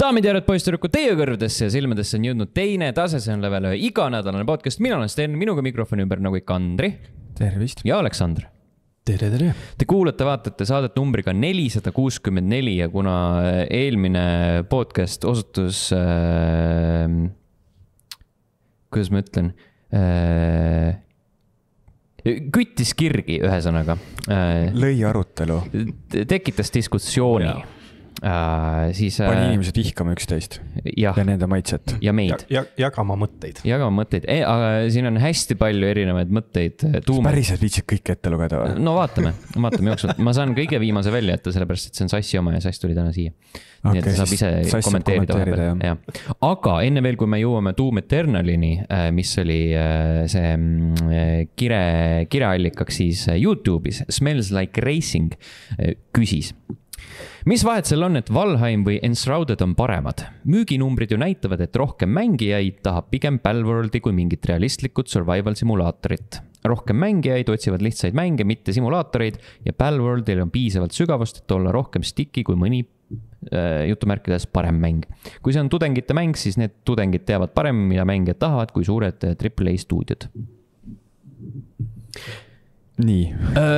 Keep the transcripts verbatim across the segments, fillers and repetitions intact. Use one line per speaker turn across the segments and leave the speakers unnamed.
Daamid ja järjed poisttüdrukud, teie kõrvdesse ja silmadesse on jõudnud teine tase, see on level ühe iganädalane podcast. Mina olen Sten, minuga mikrofoni ümber nagu ikka Andri.
Tervist.
Ja Aleksandr.
Tere, tere.
Te kuulate, vaatate saadet numbriga nelisada kuuskümmend neli ja kuna eelmine podcast osutus, äh, kuidas ma ütlen, äh, küttis kirgi ühesõnaga. Äh,
Lõi arutelu.
Tekitas diskussiooni. Ja. Uh, siis,
Pani inimesed ihkama üksteist
ja,
ja nende maitset.
Ja meid.
Ja, jagama mõtteid.
Jagama mõtteid. E, aga siin on hästi palju erinevaid mõtteid. Tuuma.
Päriselt viitsid kõik ette lugeda või?
No vaatame, vaatame jooksvalt. Ma saan kõige viimase välja jätta, sellepärast, et see on Sassi oma ja Sass tuli täna siia. Okay, nii et saab ise kommenteerida. kommenteerida ja. Ja. Aga enne veel, kui me jõuame Doom Eternalini, mis oli see kire, kireallikaks siis YouTube'is, Smells Like Racing küsis. Mis vahet seal on, et Valheim või Enshrouded on paremad? Müüginumbrid ju näitavad, et rohkem mängijaid tahab pigem Palworldi kui mingit realistlikud survival simulaatorit. Rohkem mängijaid otsivad lihtsaid mänge, mitte simulaatoreid ja Palworldil on piisavalt sügavust, et olla rohkem stiki kui mõni äh, jutumärkides parem mäng. Kui see on tudengite mäng, siis need tudengid teavad parem, mida mängijad tahavad kui suured triple A stuudiod.
Nii.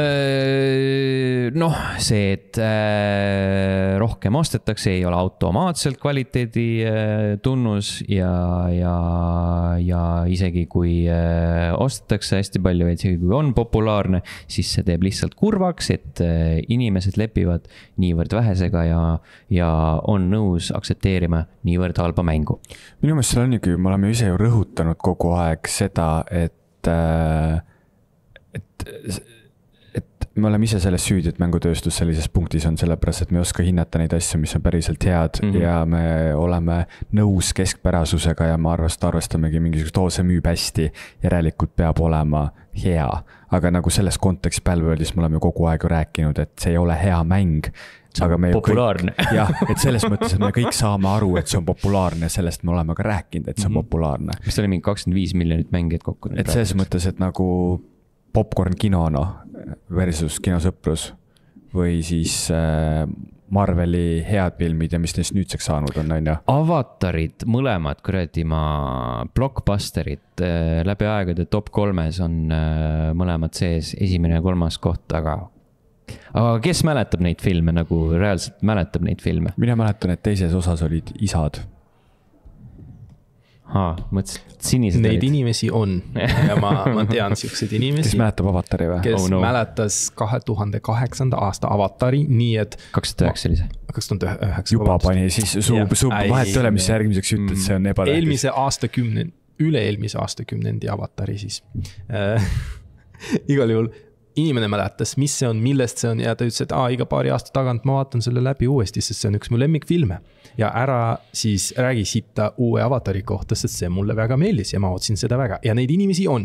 Noh, see, et rohkem ostetakse, ei ole automaatselt kvaliteedi tunnus ja, ja, ja isegi kui ostetakse hästi palju, et isegi kui on populaarne, siis see teeb lihtsalt kurvaks, et inimesed lepivad niivõrd vähesega ja, ja on nõus aktsepteerima niivõrd halba mängu.
Minu meelest seal on ju, me oleme ise ju rõhutanud kogu aeg seda, et et, et me oleme ise selles süüdi, et mängutööstus sellises punktis on sellepärast, et me ei oska hinnata neid asju, mis on päriselt head mm-hmm. ja me oleme nõus keskpärasusega ja me arvast, arvestamegi mingisugust, oo, see müüb hästi, järelikult peab olema hea. Aga nagu selles kontekstis Palworldis me oleme kogu aeg rääkinud, et see ei ole hea mäng. Aga me
populaarne.
Kõik, jah, et selles mõttes, et me kõik saame aru, et see on populaarne, sellest me oleme ka rääkinud, et see on mm-hmm. populaarne.
Mis oli mingi kakskümmend viis miljonit mängijad kokku?
Et selles mõttes, et nagu popcorn kinono versus kinosõprus või siis Marveli head filmid ja mis neist nüüdseks saanud on, on ja?
Avatarid, mõlemad kuradi ma blockbusterid läbi aegade top kolmes on mõlemad sees, esimene ja kolmas koht, aga aga kes mäletab neid filme, nagu reaalselt mäletab neid filme?
Mina mäletan, et teises osas olid isad.
Haa, mõtlesin, sinised
Neid olid. Inimesi on ja ma, ma tean siukseid inimesi.
Kes mäletab Avatari või?
Kes oh, no. mäletas kahe tuhande kaheksanda aasta Avatari, nii et
kaks tuhat üheksa oli see.
kaks tuhat üheksa
Juba pani siis suu, suu vahet üle, mis järgmiseks ütled, see on ebatähtis.
Eelmise aastakümnendi, üle-eelmise aastakümnendi Avatari siis. Äh, igal juhul inimene mäletas, mis see on, millest see on ja ta ütles, et aa, iga paari aasta tagant ma vaatan selle läbi uuesti, sest see on üks mu lemmikfilme. Ja ära siis räägi sitta uue Avatari kohta, sest see mulle väga meeldis ja ma otsin seda väga. Ja neid inimesi on.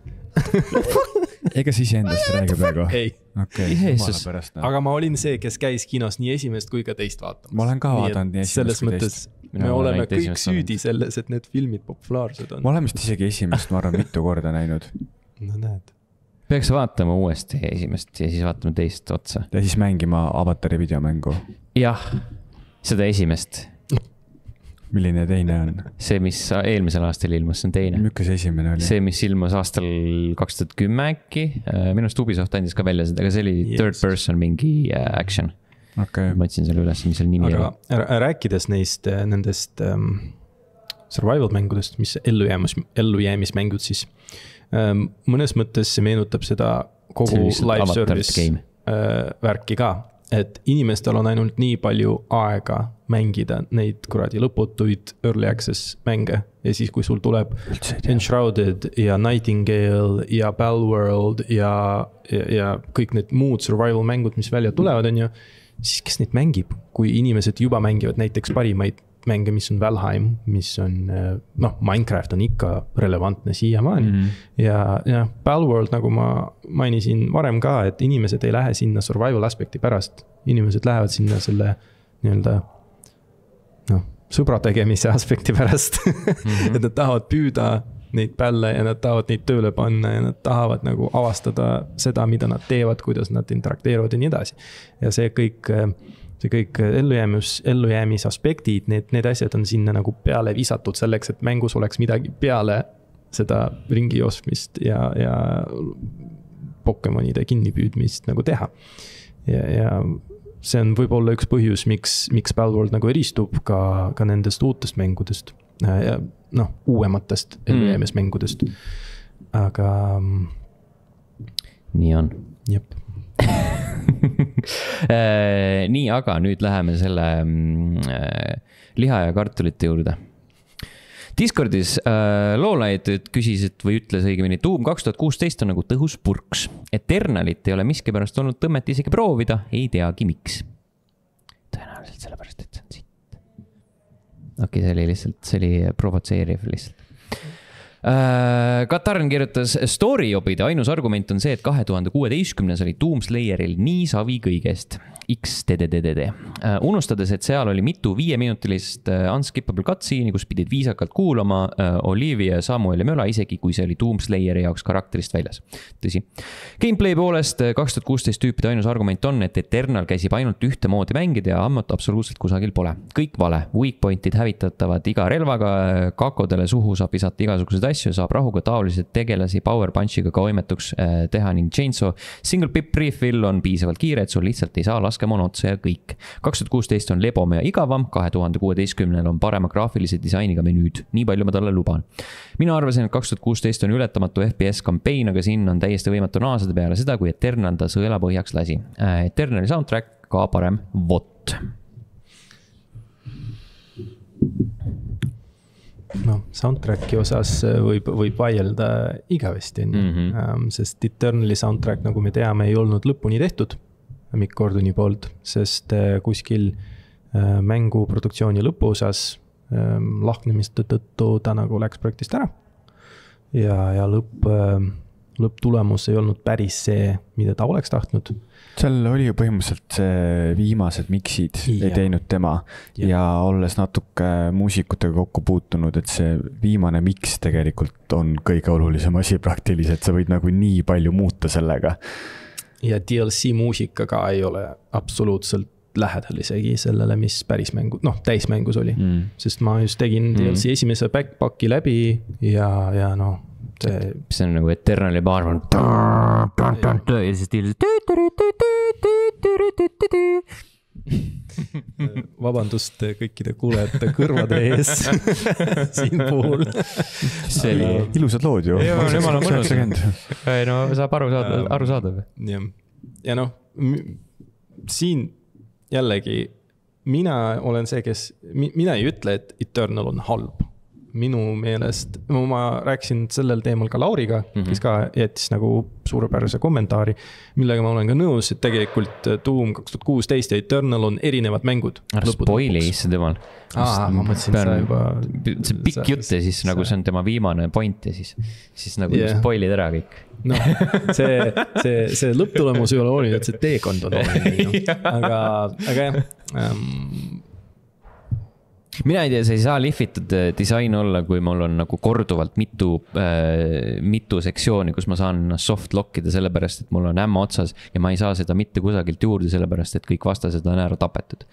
Ega siis endast räägi praegu?
Ei.
Okay,
aga ma olin see, kes käis kinos nii esimest kui ka teist vaatamas.
Ma olen ka vaadanud nii esimest kui teist.
Me no, oleme kõik süüdi selles, et need filmid populaarsed on.
Ma olen vist isegi esimest, ma arvan, mitu korda näinud.
No näed.
Peaks vaatama uuesti esimest ja siis vaatama teist otsa.
Ja siis mängima Avatari videomängu.
Jah, seda esimest.
Milline teine on?
See, mis eelmisel aastal ilmus, see on teine.
Milline see esimene oli?
See, mis ilmus aastal kaks tuhat kümme äkki. Minust Ubisoft andis ka välja seda, aga see oli yes. third person mingi action.
Okay.
Ma otsin selle üles, mis selle nimi
aga oli. Rääkides neist, nendest um, survival mängudest, mis ellujäämis, ellujäämismängud siis. Um, mõnes mõttes see meenutab seda kogu live service uh, värki ka. Et inimestel on ainult nii palju aega mängida neid kuradi lõputuid early access mänge. Ja siis, kui sul tuleb Enshrouded ja Nightingale ja Palworld ja, ja, ja kõik need muud survival mängud, mis välja tulevad, on ju, siis kes neid mängib? Kui inimesed juba mängivad näiteks parimaid mänge, mis on Valheim, mis on, noh, Minecraft on ikka relevantne siiamaani. Mm-hmm. Ja, ja Palworld, nagu ma mainisin varem ka, et inimesed ei lähe sinna survival aspekti pärast. Inimesed lähevad sinna selle nii-öelda, noh, sõbra tegemise aspekti pärast. Mm-hmm. Et nad tahavad püüda neid pälle ja nad tahavad neid tööle panna ja nad tahavad nagu avastada seda, mida nad teevad, kuidas nad interakteeruvad ja nii edasi. Ja see kõik see kõik ellujäämis, ellujäämis aspektid, need, need asjad on sinna nagu peale visatud selleks, et mängus oleks midagi peale seda ringi jooksmist ja, ja Pokemonide kinnipüüdmist nagu teha. Ja, ja see on võib-olla üks põhjus, miks, miks Palworld nagu eristub ka, ka nendest uutest mängudest ja noh, uuematest ellujäämis mängudest. Aga
nii on.
Jep.
Nii, aga nüüd läheme selle äh, liha ja kartulite juurde. Discordis äh, Lowlight küsis, et või ütles õigemini, Doom kaks tuhat kuusteist on nagu tõhus purks. Eternalit ei ole miskipärast olnud tõmmet isegi proovida, ei teagi miks. Tõenäoliselt sellepärast, et see on sitt. Okei, see oli lihtsalt, see oli provotseeriv lihtsalt. Katarn kirjutas, story jobide ainus argument on see, et kahe tuhande kuueteistkümnes oli Doom Slayeril nii savi kõigest. X D D D D D. Unustades, et seal oli mitu viieminutilist unskippable cutscene'i, kus pidid viisakalt kuulama Olivia ja Samueli möla, isegi kui see oli Doom Slayeri jaoks karakterist väljas. Tõsi. Gameplay poolest kaks tuhat kuusteist tüüpide ainus argument on, et Eternal käsib ainult ühte moodi mängida ja ammut absoluutselt kusagil pole. Kõik vale. Weak pointid hävitatavad iga relvaga, kakodele suhu saab visata igasugused asju, saab rahuga taolised tegelasi power punchiga ka oimetuks teha ning Chainsaw single pip refill on piisavalt kiire, et sul lihtsalt ei saa laskemon otsa ja kõik. kaks tuhat kuusteist on lebom ja igavam, kahe tuhande kuueteistkümnel on parema graafilise disainiga menüüd. Nii palju ma talle luban. Mina arvasin, et kaks tuhat kuusteist on ületamatu F P S kampain, aga siin on täiesti võimatu naasada peale seda, kui Eternal ta sõela põhjaks lasi. Eternali soundtrack ka parem vot.
No, soundtracki osas võib, võib vaielda igavesti, mm-hmm. sest Eternali soundtrack, nagu me teame, ei olnud lõpuni tehtud Mick Gordoni poolt, sest kuskil mängu produktsiooni lõpuosas lahknemiste tõttu ta nagu läks projektist ära ja, ja lõpp, lõpptulemus ei olnud päris see, mida ta oleks tahtnud.
Seal oli ju põhimõtteliselt viimased miksid ja. Ei teinud tema ja. ja olles natuke muusikutega kokku puutunud, et see viimane miks tegelikult on kõige olulisem asi praktiliselt, sa võid nagu nii palju muuta sellega.
Ja D L C muusika ka ei ole absoluutselt lähedal isegi sellele, mis päris mängu, noh, täismängus oli. Mm. Sest ma just tegin D L C mm. esimese backpacki läbi ja, ja noh, see...
see on nagu Eternali baar. Ja siis stiil...
Vabandust kõikide kuulajate kõrvade ees siin puhul.
See oli ilusad lood ju.
Ei, jumala mõnus. Ei, no saab aru saada, aru saada.
Ja, ja noh, siin jällegi mina olen see, kes, mina ei ütle, et Eternal on halb. Minu meelest, ma rääkisin sellel teemal ka Lauriga, mm-hmm. kes ka jättis nagu suurepärase kommentaari, millega ma olen ka nõus, et tegelikult Doom kaks tuhat kuusteist ja Eternal on erinevad mängud.
Ära spoili issand temal.
Aa, ma mõtlesin seda juba...
See pikk jutt ja siis nagu see on tema viimane point ja siis, siis nagu yeah. spoilid ära kõik.
No, see, see, see lõpptulemus ei ole oluline, et see teekond on oluline. No. Aga, aga jah... Um,
mina ei tea, see ei saa lihvitud disain olla, kui mul on nagu korduvalt mitu, äh, mitu sektsiooni, kus ma saan soft lockida sellepärast, et mul on ämma otsas ja ma ei saa seda mitte kusagilt juurde sellepärast, et kõik vastased on ära tapetud.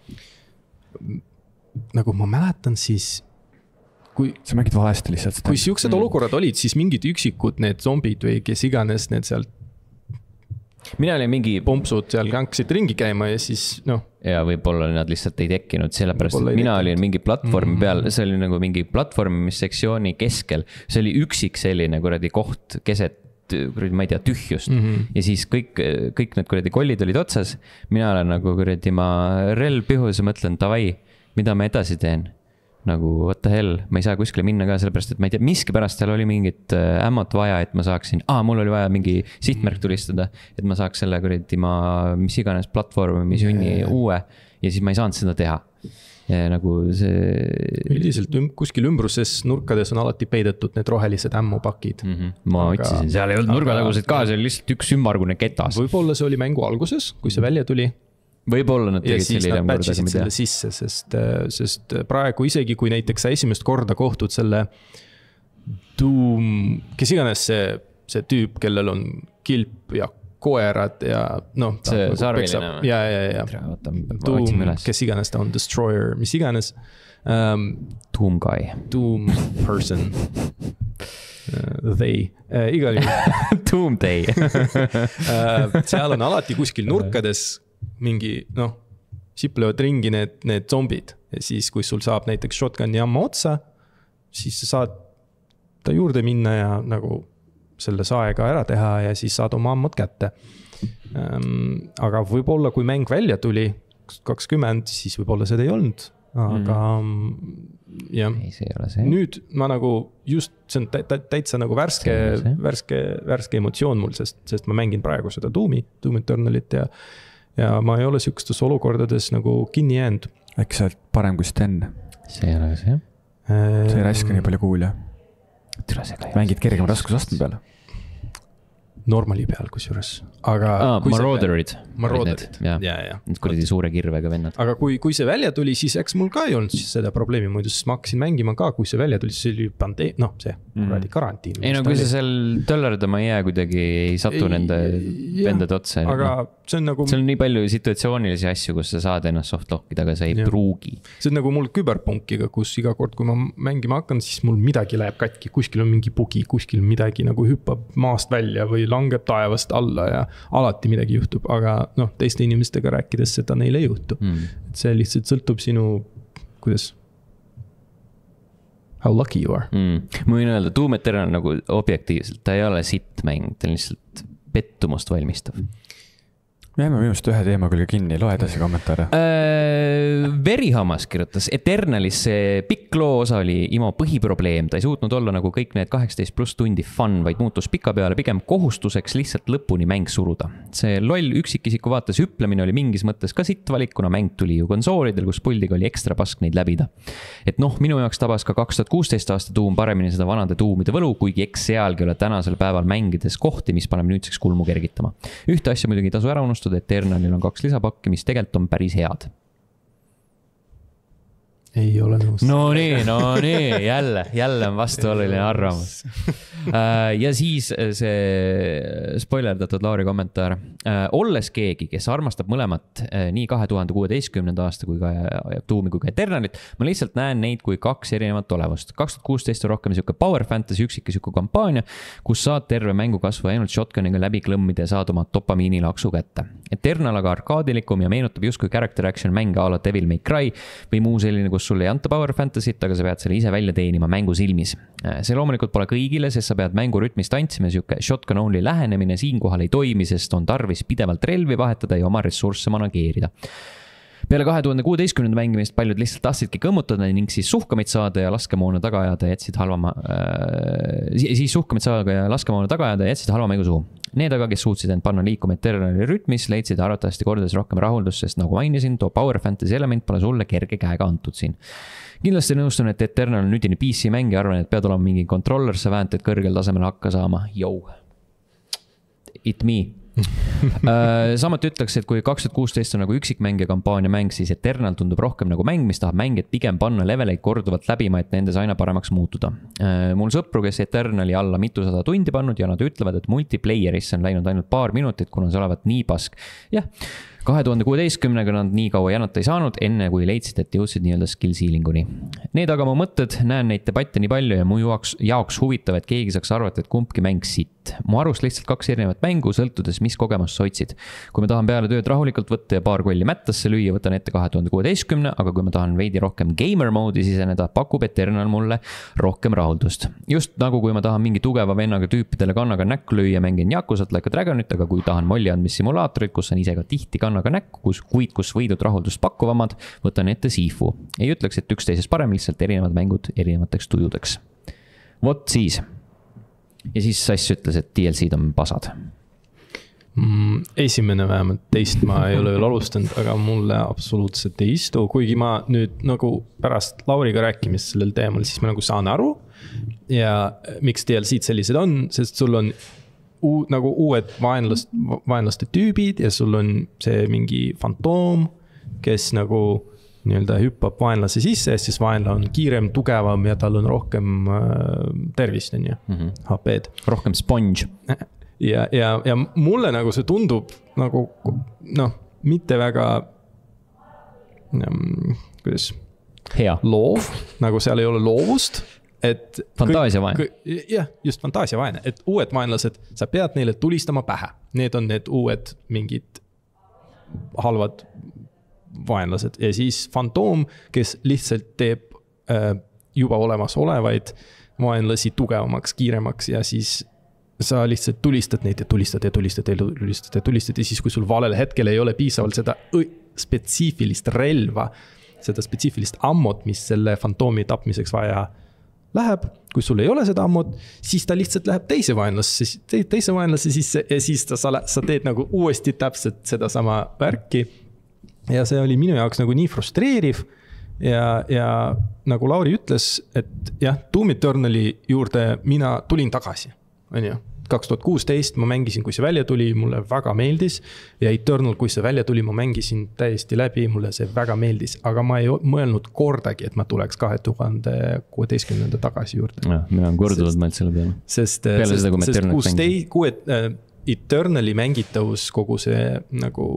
Nagu ma mäletan, siis kui...
sa mängid valesti lihtsalt.
Kui siuksed mm. olukorrad olid, siis mingid üksikud need zombid või kes iganes need sealt
mina olin mingi
pompsud seal hanksid ringi käima ja siis noh.
Ja võib-olla nad lihtsalt ei tekkinud, sellepärast et mina olin mingi platvormi peal, see oli nagu mingi platvormimissektsiooni keskel, see oli üksik selline kuradi koht keset, kuradi, ma ei tea, tühjust mm-hmm. ja siis kõik, kõik need kuradi kollid olid otsas, mina olen nagu kuradi ma relv pihus ja mõtlen, davai, mida ma edasi teen? Nagu, what the hell, ma ei saa kuskile minna ka, sellepärast, et ma ei tea, miski pärast seal oli mingit ämmot vaja, et ma saaksin, aa, mul oli vaja mingi sihtmärk tulistada, et ma saaks selle kuradi ma, mis iganes platvormi, mis junni yeah. uue, ja siis ma ei saanud seda teha. Ja nagu see...
Üldiselt kuskil ümbruses nurkades on alati peidetud need rohelised ämmupakid.
Mm-hmm. Ma aga, otsisin, seal ei olnud nurgataguseid ka, see oli lihtsalt üks ümmargune ketas.
Võib-olla see oli mängu alguses, kui see välja tuli.
Võib-olla nad tegid selle
hiljem korda. Ja siis nad patchisid selle sisse, sest, sest praegu isegi kui näiteks sa esimest korda kohtud selle Doom, kes iganes see, see tüüp, kellel on kilp ja koerad ja noh.
see sarviline.
ja, ja, ja. Doom, kes iganes ta on, Destroyer, mis iganes. Um,
Doom guy.
Doom person. Uh, they. Uh, igal juhul.
Doom they.
uh, seal on alati kuskil nurkades mingi, noh, siplevad ringi need, need zombid. Ja siis, kui sul saab näiteks shotgun'i amma otsa, siis sa saad ta juurde minna ja nagu selle saega ära teha ja siis saad oma ammad kätte. Um, aga võib-olla, kui mäng välja tuli kakskümmend, siis võib-olla seda ei olnud. Aga mm. jah,
ei, see ei ole see.
Nüüd ma nagu just, see on täitsa nagu värske, värske, värske emotsioon mul, sest, sest ma mängin praegu seda Doomi, Doom Eternalit ja, ja ma ei ole sükestes olukordades nagu kinni jäänud.
Äkki sa oled parem kui Sten?
See ei ole see.
See ei raska nii palju kuulja. Mängid kergema raskusastme peale?
Normali peal kusjuures. Aga
ah, Marauderid.
Marauderid,
ja,
ja, ja.
Need kuradi suure kirvega vennad.
Aga kui, kui see välja tuli, siis eks mul ka ei olnud siis seda probleemi. Muidu siis ma hakkasin mängima ka, kui see välja tuli, siis oli pandee... noh, see kuradi karantiin.
Ei no kui see seal tõllardama jää kuidagi ei satu ei, nende vendade otsa.
Aga see on nagu...
See on nii palju situatsioonilisi asju, kus sa saad ennast softlockida, aga sa ei ja. Pruugi.
See on nagu mul küberpunkiga, kus iga kord, kui ma mängima hakkan, siis mul midagi läheb katki. Kuskil on mingi bugi, kuskil midagi nagu hüppab maast välja või langeb taevast alla ja alati midagi juhtub, aga noh, teiste inimestega rääkides seda neile ei juhtu. Mm. Et see lihtsalt sõltub sinu, kuidas? How lucky you are.
Mm. Ma võin öelda, Doom Eternal nagu objektiivselt, ta ei ole sitt mäng, ta on lihtsalt pettumust valmistav.
Jääme minust ühe teema küll kinni, loe edasi kommentaare.
Äh, Verihammas kirjutas, Eternalis see pikk loo osa oli Imo põhiprobleem. Ta ei suutnud olla nagu kõik need kaheksateist pluss tundi fun, vaid muutus pika peale pigem kohustuseks lihtsalt lõpuni mäng suruda. See loll üksikisiku vaates hüplemine oli mingis mõttes ka sitt valik, kuna mäng tuli ju konsoolidel, kus puldiga oli ekstra pask neid läbida. Et noh, minu jaoks tabas ka kaks tuhat kuusteist aasta Doom paremini seda vanade Doomide võlu, kuigi eks sealgi ole tänasel päeval mängides kohti, mis paneb nüüdseks kulmu kergitama. Ühte asja muidugi tasu ära unustada, Eternalil on kaks lisapakki, mis tegelikult on päris head.
Ei ole nõus.
No nii, no nii, jälle, jälle on vastuoluline arvamus. Ja siis see spoilerdatud Lauri kommentaar. Olles keegi, kes armastab mõlemat nii kahe tuhande kuueteistkümnenda aasta kui ka Doomi kui ka Eternalit, ma lihtsalt näen neid kui kaks erinevat olevust. kaks tuhat kuusteist on rohkem siuke power fantasy üksikisiku kampaania, kus saad terve mängu kasvu ainult shotguniga läbi klõmmida ja saad oma dopamiini laksu kätte. Eternal aga arkaadilikum ja meenutab justkui character action mänge a la Devil May Cry või muu selline, kus sul ei anta power fantasy't, aga sa pead selle ise välja teenima mängu silmis. See loomulikult pole kõigile, sest sa pead mängu rütmis tantsima, siuke shotgun only lähenemine siinkohal ei toimi, sest on tarvis pidevalt relvi vahetada ja oma ressursse manageerida. Peale kahe tuhande kuueteistkümnenda mängimist paljud lihtsalt tahtsidki kõmmutada ning siis suhkamid saada ja laskemoona taga ajada ja jätsid halvama äh, siis suhkamid saada ja laskemoona taga ajada ja jätsid halva mängu suhu. Need aga, kes suutsid end panna liikuma Eternali rütmis, leidsid arvatavasti kordades rohkem rahuldust, sest nagu mainisin, too power fantasy element pole sulle kerge käega antud siin. Kindlasti nõustun, et Eternal on nüüdini P C mäng ja arvan, et pead olema mingi controller sa väänted kõrgel tasemel hakka saama. Yo. It me. Samuti ütleks, et kui kaks tuhat kuusteist on nagu üksikmäng ja kampaania mäng, siis Eternal tundub rohkem nagu mäng, mis tahab mängijad pigem panna leveleid korduvalt läbima, et nendes aina paremaks muutuda. Mul sõpru, kes Eternali alla mitusada tundi pannud ja nad ütlevad, et multiplayerisse on läinud ainult paar minutit, kuna see olevat nii pask. Jah, kahe tuhande kuueteistkümnega nad nii kaua jänata ei saanud, enne kui leidsid, et jõudsid nii-öelda skill ceilinguni. Need aga mu mõtted, näen neid debatte nii palju ja mu jaoks, jaoks huvitav, et keegi saaks arvata, et kumbki mäng sitt. Mu arust lihtsalt kaks erinevat mängu, sõltudes, mis kogemust sa otsid. Kui ma tahan peale tööd rahulikult võtta ja paar kolli mättasse lüüa, võtan ette kahe tuhande kuueteistkümne, aga kui ma tahan veidi rohkem gamer moodi siseneda, pakub Eternal mulle rohkem rahuldust. Just nagu kui ma tahan mingi tugeva vennaga tüüpidele kannaga näkku lüüa, mängin Yakusat Like a Dragonit, aga kui tahan molli andmist simulaatorit, kus on ise ka tihti kannaga näkku, kus, kuid kus võidud rahuldust pakkuvamad, võtan ette Sifu. Ei ütleks, et üksteisest parem, lihtsalt erinevad mängud erinevateks tujudeks. Vot siis. Ja siis Sass ütles, et D L C-d on pasad.
Mm, esimene vähemalt teist ma ei ole veel alustanud, aga mulle absoluutselt ei istu. Kuigi ma nüüd nagu pärast Lauriga rääkimist sellel teemal, siis ma nagu saan aru. Ja miks D L C-d sellised on, sest sul on uu, nagu uued vaenlast, vaenlaste tüübid ja sul on see mingi fantoom, kes nagu nii-öelda hüppab vaenlase sisse ja siis vaenla on kiirem, tugevam ja tal on rohkem äh, tervist, on ju, mm-hmm. H P-d.
Rohkem sponge.
ja, ja, ja mulle nagu see tundub nagu noh, mitte väga kuidas
hea
loov, nagu seal ei ole loovust, et
fantaasiavaene.
Jah, just fantaasiavaene, et uued vaenlased, sa pead neile tulistama pähe. Need on need uued mingid halvad vaenlased ja siis fantoom, kes lihtsalt teeb äh, juba olemas olevaid vaenlasi tugevamaks, kiiremaks ja siis sa lihtsalt tulistad neid ja tulistad ja tulistad ja tulistad ja tulistad ja siis kui sul valel hetkel ei ole piisavalt seda spetsiifilist relva, seda spetsiifilist ammot, mis selle fantoomi tapmiseks vaja läheb, kui sul ei ole seda ammot, siis ta lihtsalt läheb teise vaenlasse, teise vaenlasse sisse ja siis ta, sa, sa teed nagu uuesti täpselt seda sama värki. Ja see oli minu jaoks nagu nii frustreeriv ja, ja nagu Lauri ütles, et jah, Doom Eternali juurde mina tulin tagasi, on ju. kaks tuhat kuusteist ma mängisin, kui see välja tuli, mulle väga meeldis ja Eternal, kui see välja tuli, ma mängisin täiesti läbi, mulle see väga meeldis, aga ma ei mõelnud kordagi, et ma tuleks kahe tuhande kuueteistkümnenda tagasi juurde.
Ja, mina on korduvalt mõeld selle peale.
Sest,
peale
sest,
seda, kui
sest kuusteist, kuue, äh, Eternali mängitavus, kogu see nagu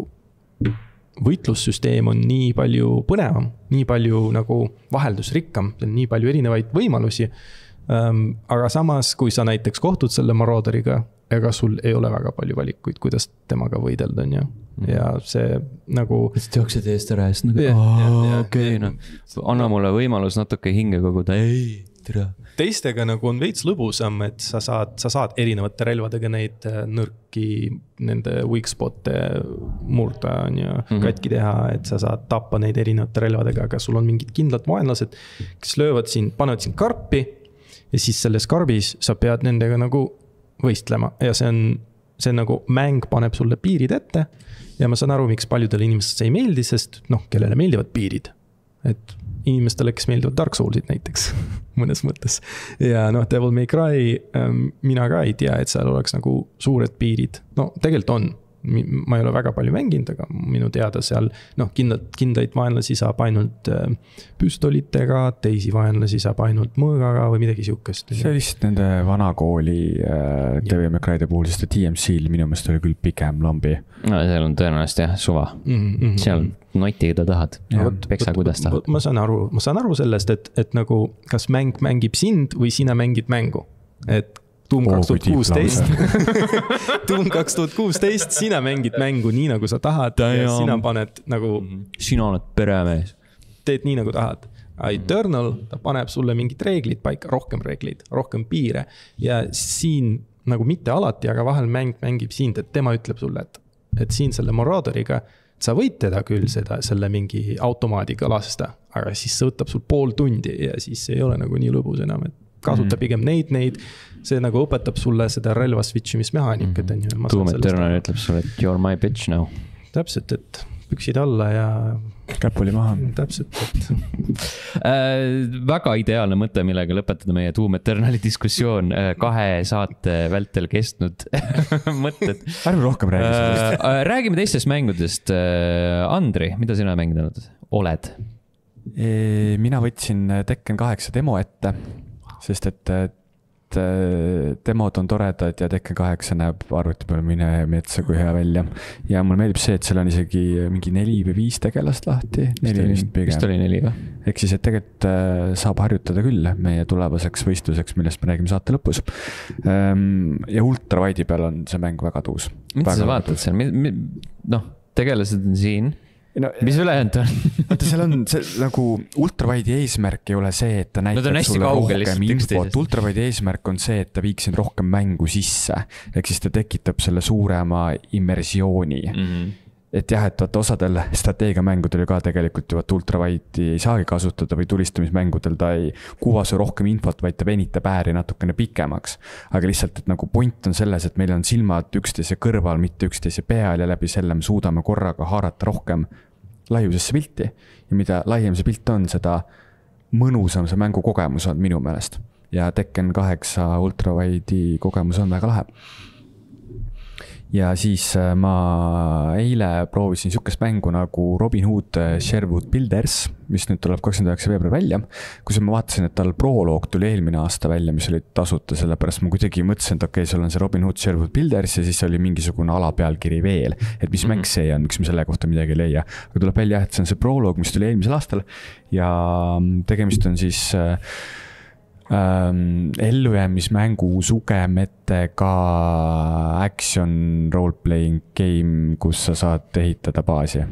võitlussüsteem on nii palju põnevam, nii palju nagu vaheldusrikkam, nii palju erinevaid võimalusi. Um, aga samas, kui sa näiteks kohtud selle Marauderiga, ega sul ei ole väga palju valikuid, kuidas temaga võidelda, on ju. Ja see nagu...
Sest jooksed eest ära ja siis nagu, okei, noh, anna mulle võimalus natuke hinge koguda, ei, tere.
Teistega nagu on veits lõbusam, et sa saad, sa saad erinevate relvadega neid nõrki, nende weak spot'e murda, on ju, mm-hmm. katki teha, et sa saad tappa neid erinevate relvadega, aga sul on mingid kindlad vaenlased, kes löövad siin, panevad siin karpi ja siis selles karbis sa pead nendega nagu võistlema ja see on, see nagu mäng paneb sulle piirid ette ja ma saan aru, miks paljudele inimestele see ei meeldi, sest noh, kellele meeldivad piirid, et inimestele, kes meeldivad Dark Soulsid näiteks mõnes mõttes ja noh, Devil May Cry, mina ka ei tea, et seal oleks nagu suured piirid, no tegelikult on, ma ei ole väga palju mänginud, aga minu teada seal noh, kindlad, kindlaid vaenlasi saab ainult püstolitega, teisi vaenlasi saab ainult mõõgaga või midagi siukest.
See lihtsalt nende vanakooli äh, Devil May Cry'de puhul, sest T M C-l minu meelest oli küll pigem lambi.
No seal on tõenäoliselt jah, suva. Mm-hmm. Seal noti, keda tahad. Peksa, kuidas tahad.
Ma saan aru, ma saan aru sellest, et, et nagu kas mäng mängib sind või sina mängid mängu. Et Doom kaks tuhat kuusteist Doom kaks tuhat kuusteist, sina mängid mängu nii, nagu sa tahad Damn. Ja sina paned nagu...
Sina oled peremees.
Teed nii, nagu tahad. Eternal, ta paneb sulle mingid reeglid paika, rohkem reeglid, rohkem piire ja siin nagu mitte alati, aga vahel mäng mängib sind, et tema ütleb sulle, et, et siin selle Marauderiga sa võid teda küll seda, selle mingi automaadiga lasta, aga siis see võtab sul pool tundi ja siis ei ole nagu nii lõbus enam, et kasuta mm. pigem neid, neid, see nagu õpetab sulle seda relva switchimismehaanikat.
Mm. Doom Eternal ütleb sulle, et you're my bitch now.
Täpselt, et püksid alla ja...
Käpuli maha.
Täpselt, et...
äh, väga ideaalne mõte, millega lõpetada meie Doom Eternali diskussioon. Kahe saate vältel kestnud mõtted.
Ärme rohkem räägi sellest.
Äh, räägime teistest mängudest. Andri, mida sina mänginud oled?
E, mina võtsin Tekken kaheksa demo ette, sest et, et demod on toredad ja Tekken kaheksa näeb arvuti peal mine metsa kui hea välja. Ja mul meeldib see, et seal on isegi mingi neli või viis tegelast lahti. Neli vist pigem.
Vist oli neli või?
Ehk siis, et tegelikult saab harjutada küll meie tulevaseks võistluseks, millest me räägime saate lõpus. Ja ultrawide'i peal on see mäng väga tuus.
Mida sa vaatad seal? Noh, tegelased on siin. No, mis ülejäänud on?
Vaata, seal on see, nagu ultrawide'i eesmärk ei ole see, et ta näitab no, sulle rohkem infot. Ultrawide'i eesmärk on see, et ta viiksin rohkem mängu sisse. Ehk siis ta tekitab selle suurema immersiooni. Mm-hmm. Et jah, et vaat osadel strateegiamängudel ka tegelikult ju vaat ultrawide'i ei saagi kasutada või tulistamismängudel ta ei kuva su rohkem infot, vaid ta venitab ääri natukene pikemaks. Aga lihtsalt, et nagu point on selles, et meil on silmad üksteise kõrval, mitte üksteise peal ja läbi selle me suudame korraga haarata rohkem laiusesse pilti. Ja mida laiem see pilt on, seda mõnusam see mängu kogemus on minu meelest. Ja Tekken kaheksa ultrawide'i kogemus on väga lahe. ja siis ma eile proovisin sihukest mängu nagu Robin Hood Sherwood Builders, mis nüüd tuleb kakskümmend üheksa veebruar välja. Kus ma vaatasin, et tal proloog tuli eelmine aasta välja, mis oli tasuta, sellepärast ma kuidagi mõtlesin, et okei, sul on see Robin Hood Sherwood Builders ja siis oli mingisugune alapealkiri veel, et mis mm-hmm. mäng see on, miks ma selle kohta midagi ei leia. Aga tuleb välja, et see on see proloog, mis tuli eelmisel aastal ja tegemist on siis Ähm, ellujäämismängu sugemetega action role-playing game, kus sa saad ehitada baasi.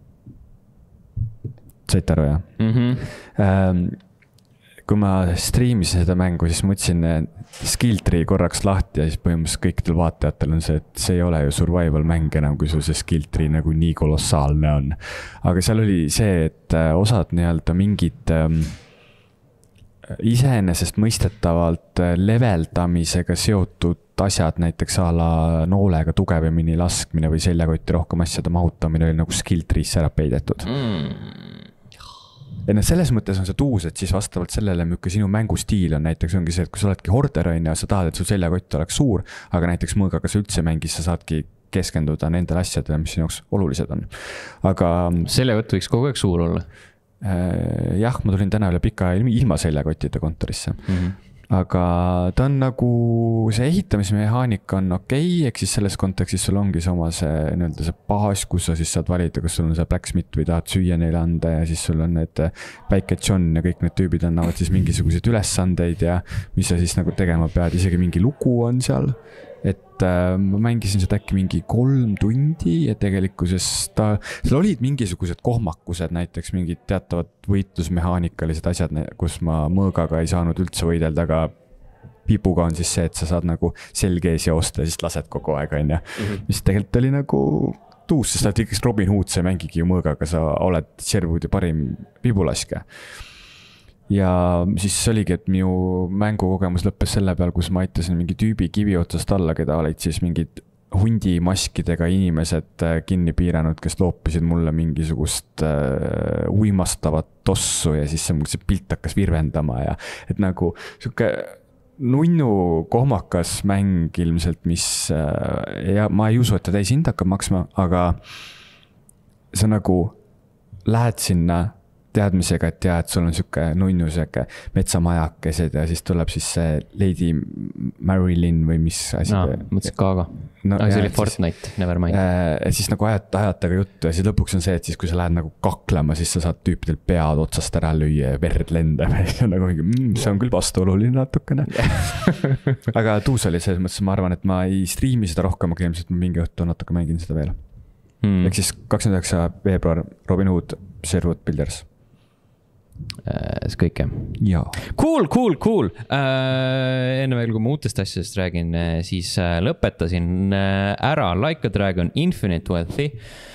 Saite aru, jah? Mm-hmm. Ähm, kui ma streamisin seda mängu, siis mõtlesin skill tree korraks lahti ja siis põhimõtteliselt kõikidel vaatajatel on see, et see ei ole ju survival mäng enam, kui sul see skill tree nagu nii kolossaalne on. Aga seal oli see, et osad nii-öelda mingid ähm, iseenesest mõistetavalt leveldamisega seotud asjad, näiteks a la noolega tugevamini laskmine või seljakotti rohkem asjade mahutamine oli nagu skill tree'sse ära peidetud. Mm. Ja selles mõttes on see tuus, et siis vastavalt sellele, milline sinu mängustiil on, näiteks ongi see, et kui sa oledki horder on ja sa tahad, et sul seljakott oleks suur, aga näiteks mõõgaga sa üldse mängis, sa saadki keskenduda nendele asjadele, mis sinu jaoks olulised on. Aga
seljakott võiks kogu aeg suur olla.
Jah, ma tulin täna üle pika ilma seljakottide kontorisse. Mm-hmm. Aga ta on nagu, see ehitamismehaanika on okei, eks siis selles kontekstis sul ongi see oma see, nii-öelda see baas, kus sa siis saad valida, kas sul on see blacksmith või tahad süüa neile anda ja siis sul on need Päike John ja kõik need tüübid annavad siis mingisuguseid ülesandeid ja mis sa siis nagu tegema pead, isegi mingi lugu on seal. Et äh, ma mängisin seda äkki mingi kolm tundi ja tegelikkuses ta, seal olid mingisugused kohmakused, näiteks mingid teatavad võitlusmehaanikalised asjad, kus ma mõõgaga ei saanud üldse võidelda, aga pipuga on siis see, et sa saad nagu selge ees joosta ja siis lased kogu aeg, on ja. Mm-hmm. Mis tegelikult oli nagu tuus, sest näiteks Robin Hood, sa ei mängigi ju mõõgaga, sa oled Sherwoodi parim pibulaske. Ja siis oligi, et minu mängukogemus lõppes selle peal, kus ma aitasin mingi tüübi kivi otsast alla, keda olid siis mingid hundimaskidega inimesed kinni piiranud, kes loopisid mulle mingisugust äh, uimastavat tossu ja siis see, see pilt hakkas virvendama ja et nagu siuke nunnu kohmakas mäng ilmselt, mis äh, ja ma ei usu, et ta täis hind hakkab maksma, aga sa nagu lähed sinna teadmisega, et jah, et sul on siuke nunnu siuke metsamajakesed ja siis tuleb siis see Lady Marilyn või mis asi.
No, mõtlesin ka, aga no, aga see oli Fortnite, siis, never mind.
Äh, siis nagu ajad, ajatega juttu ja siis lõpuks on see, et siis kui sa lähed nagu kaklema, siis sa saad tüüpidel pead otsast ära lüüa ja verd lendab ja see on nagu mingi, mm, see on küll vastuoluline natukene. Aga tuus oli selles mõttes, ma arvan, et ma ei streami seda rohkem, aga ilmselt ma mingi õhtu natuke mängin seda veel. Hmm. Ehk siis kakskümmend üheksa veebruar Robin Hood Sherwood Builders.
See kõik, jah? Cool, cool, cool. Äh, enne veel, kui ma uutest asjadest räägin, siis lõpetasin ära Like a Dragon Infinite Wealthy.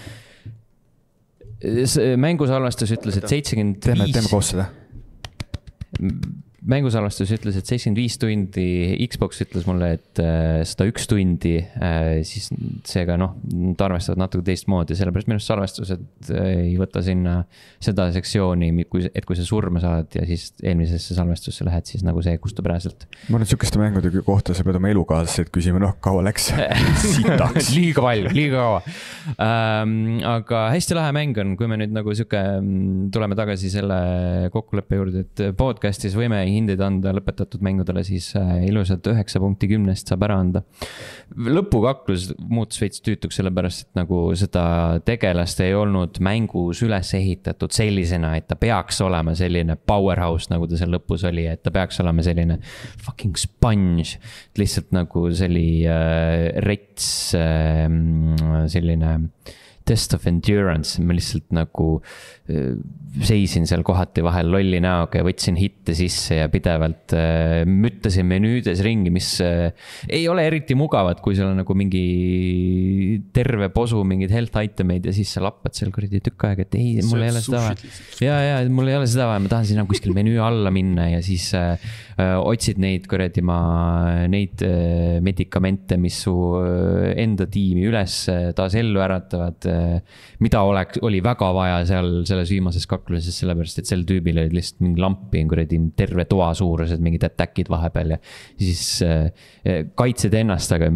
Mängusalvestus ütles, et seitsekümmend viis...
Teeme, teeme koos seda.
Mängusalvestus ütles, et seitsekümmend viis tundi, Xbox ütles mulle, et sada üks tundi, siis seega noh, nad arvestavad natuke teist moodi, sellepärast minust salvestused ei võta sinna seda sektsiooni, et kui sa surma saad ja siis eelmisesse salvestusse lähed, siis nagu see kustub rääselt.
Ma olen sükeste mängude kohta, sa pead oma elukaaslaseid küsima, noh, kaua läks sitaks.
Liiga palju, liiga kaua. Ähm, aga hästi lahe mäng on, kui me nüüd nagu süke, tuleme tagasi selle kokkuleppe juurde, et podcastis võime hindeid anda lõpetatud mängudele, siis ilusad üheksa punkti kümnest saab ära anda. Lõpukaklus muutus veits tüütuks sellepärast, et nagu seda tegelast ei olnud mängus üles ehitatud sellisena, et ta peaks olema selline powerhouse, nagu ta seal lõpus oli, et ta peaks olema selline fucking sponge, lihtsalt nagu selli äh, rets, äh, selline test of endurance, ma lihtsalt nagu äh, seisin seal kohati vahel lolli näoga ja võtsin hitte sisse ja pidevalt äh, müttasin menüüdes ringi, mis äh, ei ole eriti mugavad, kui sul on nagu mingi terve posu mingid health itemeid ja siis sa lappad seal kuradi tükk aega, et ei, mul ei ole seda vaja. Ja, ja, mul ei ole seda vaja, ma tahan sinna kuskil menüü alla minna ja siis äh, otsid neid kuradi ma, neid äh, medikamente, mis su äh, enda tiimi üles äh, taas ellu äratavad, äh, mida oleks, oli väga vaja seal selles viimases kakluses, sellepärast, et sel tüübil olid lihtsalt mingi lampi, kuradi terve toa suurused, mingid attackid vahepeal ja siis äh, kaitsed ennast, aga mingid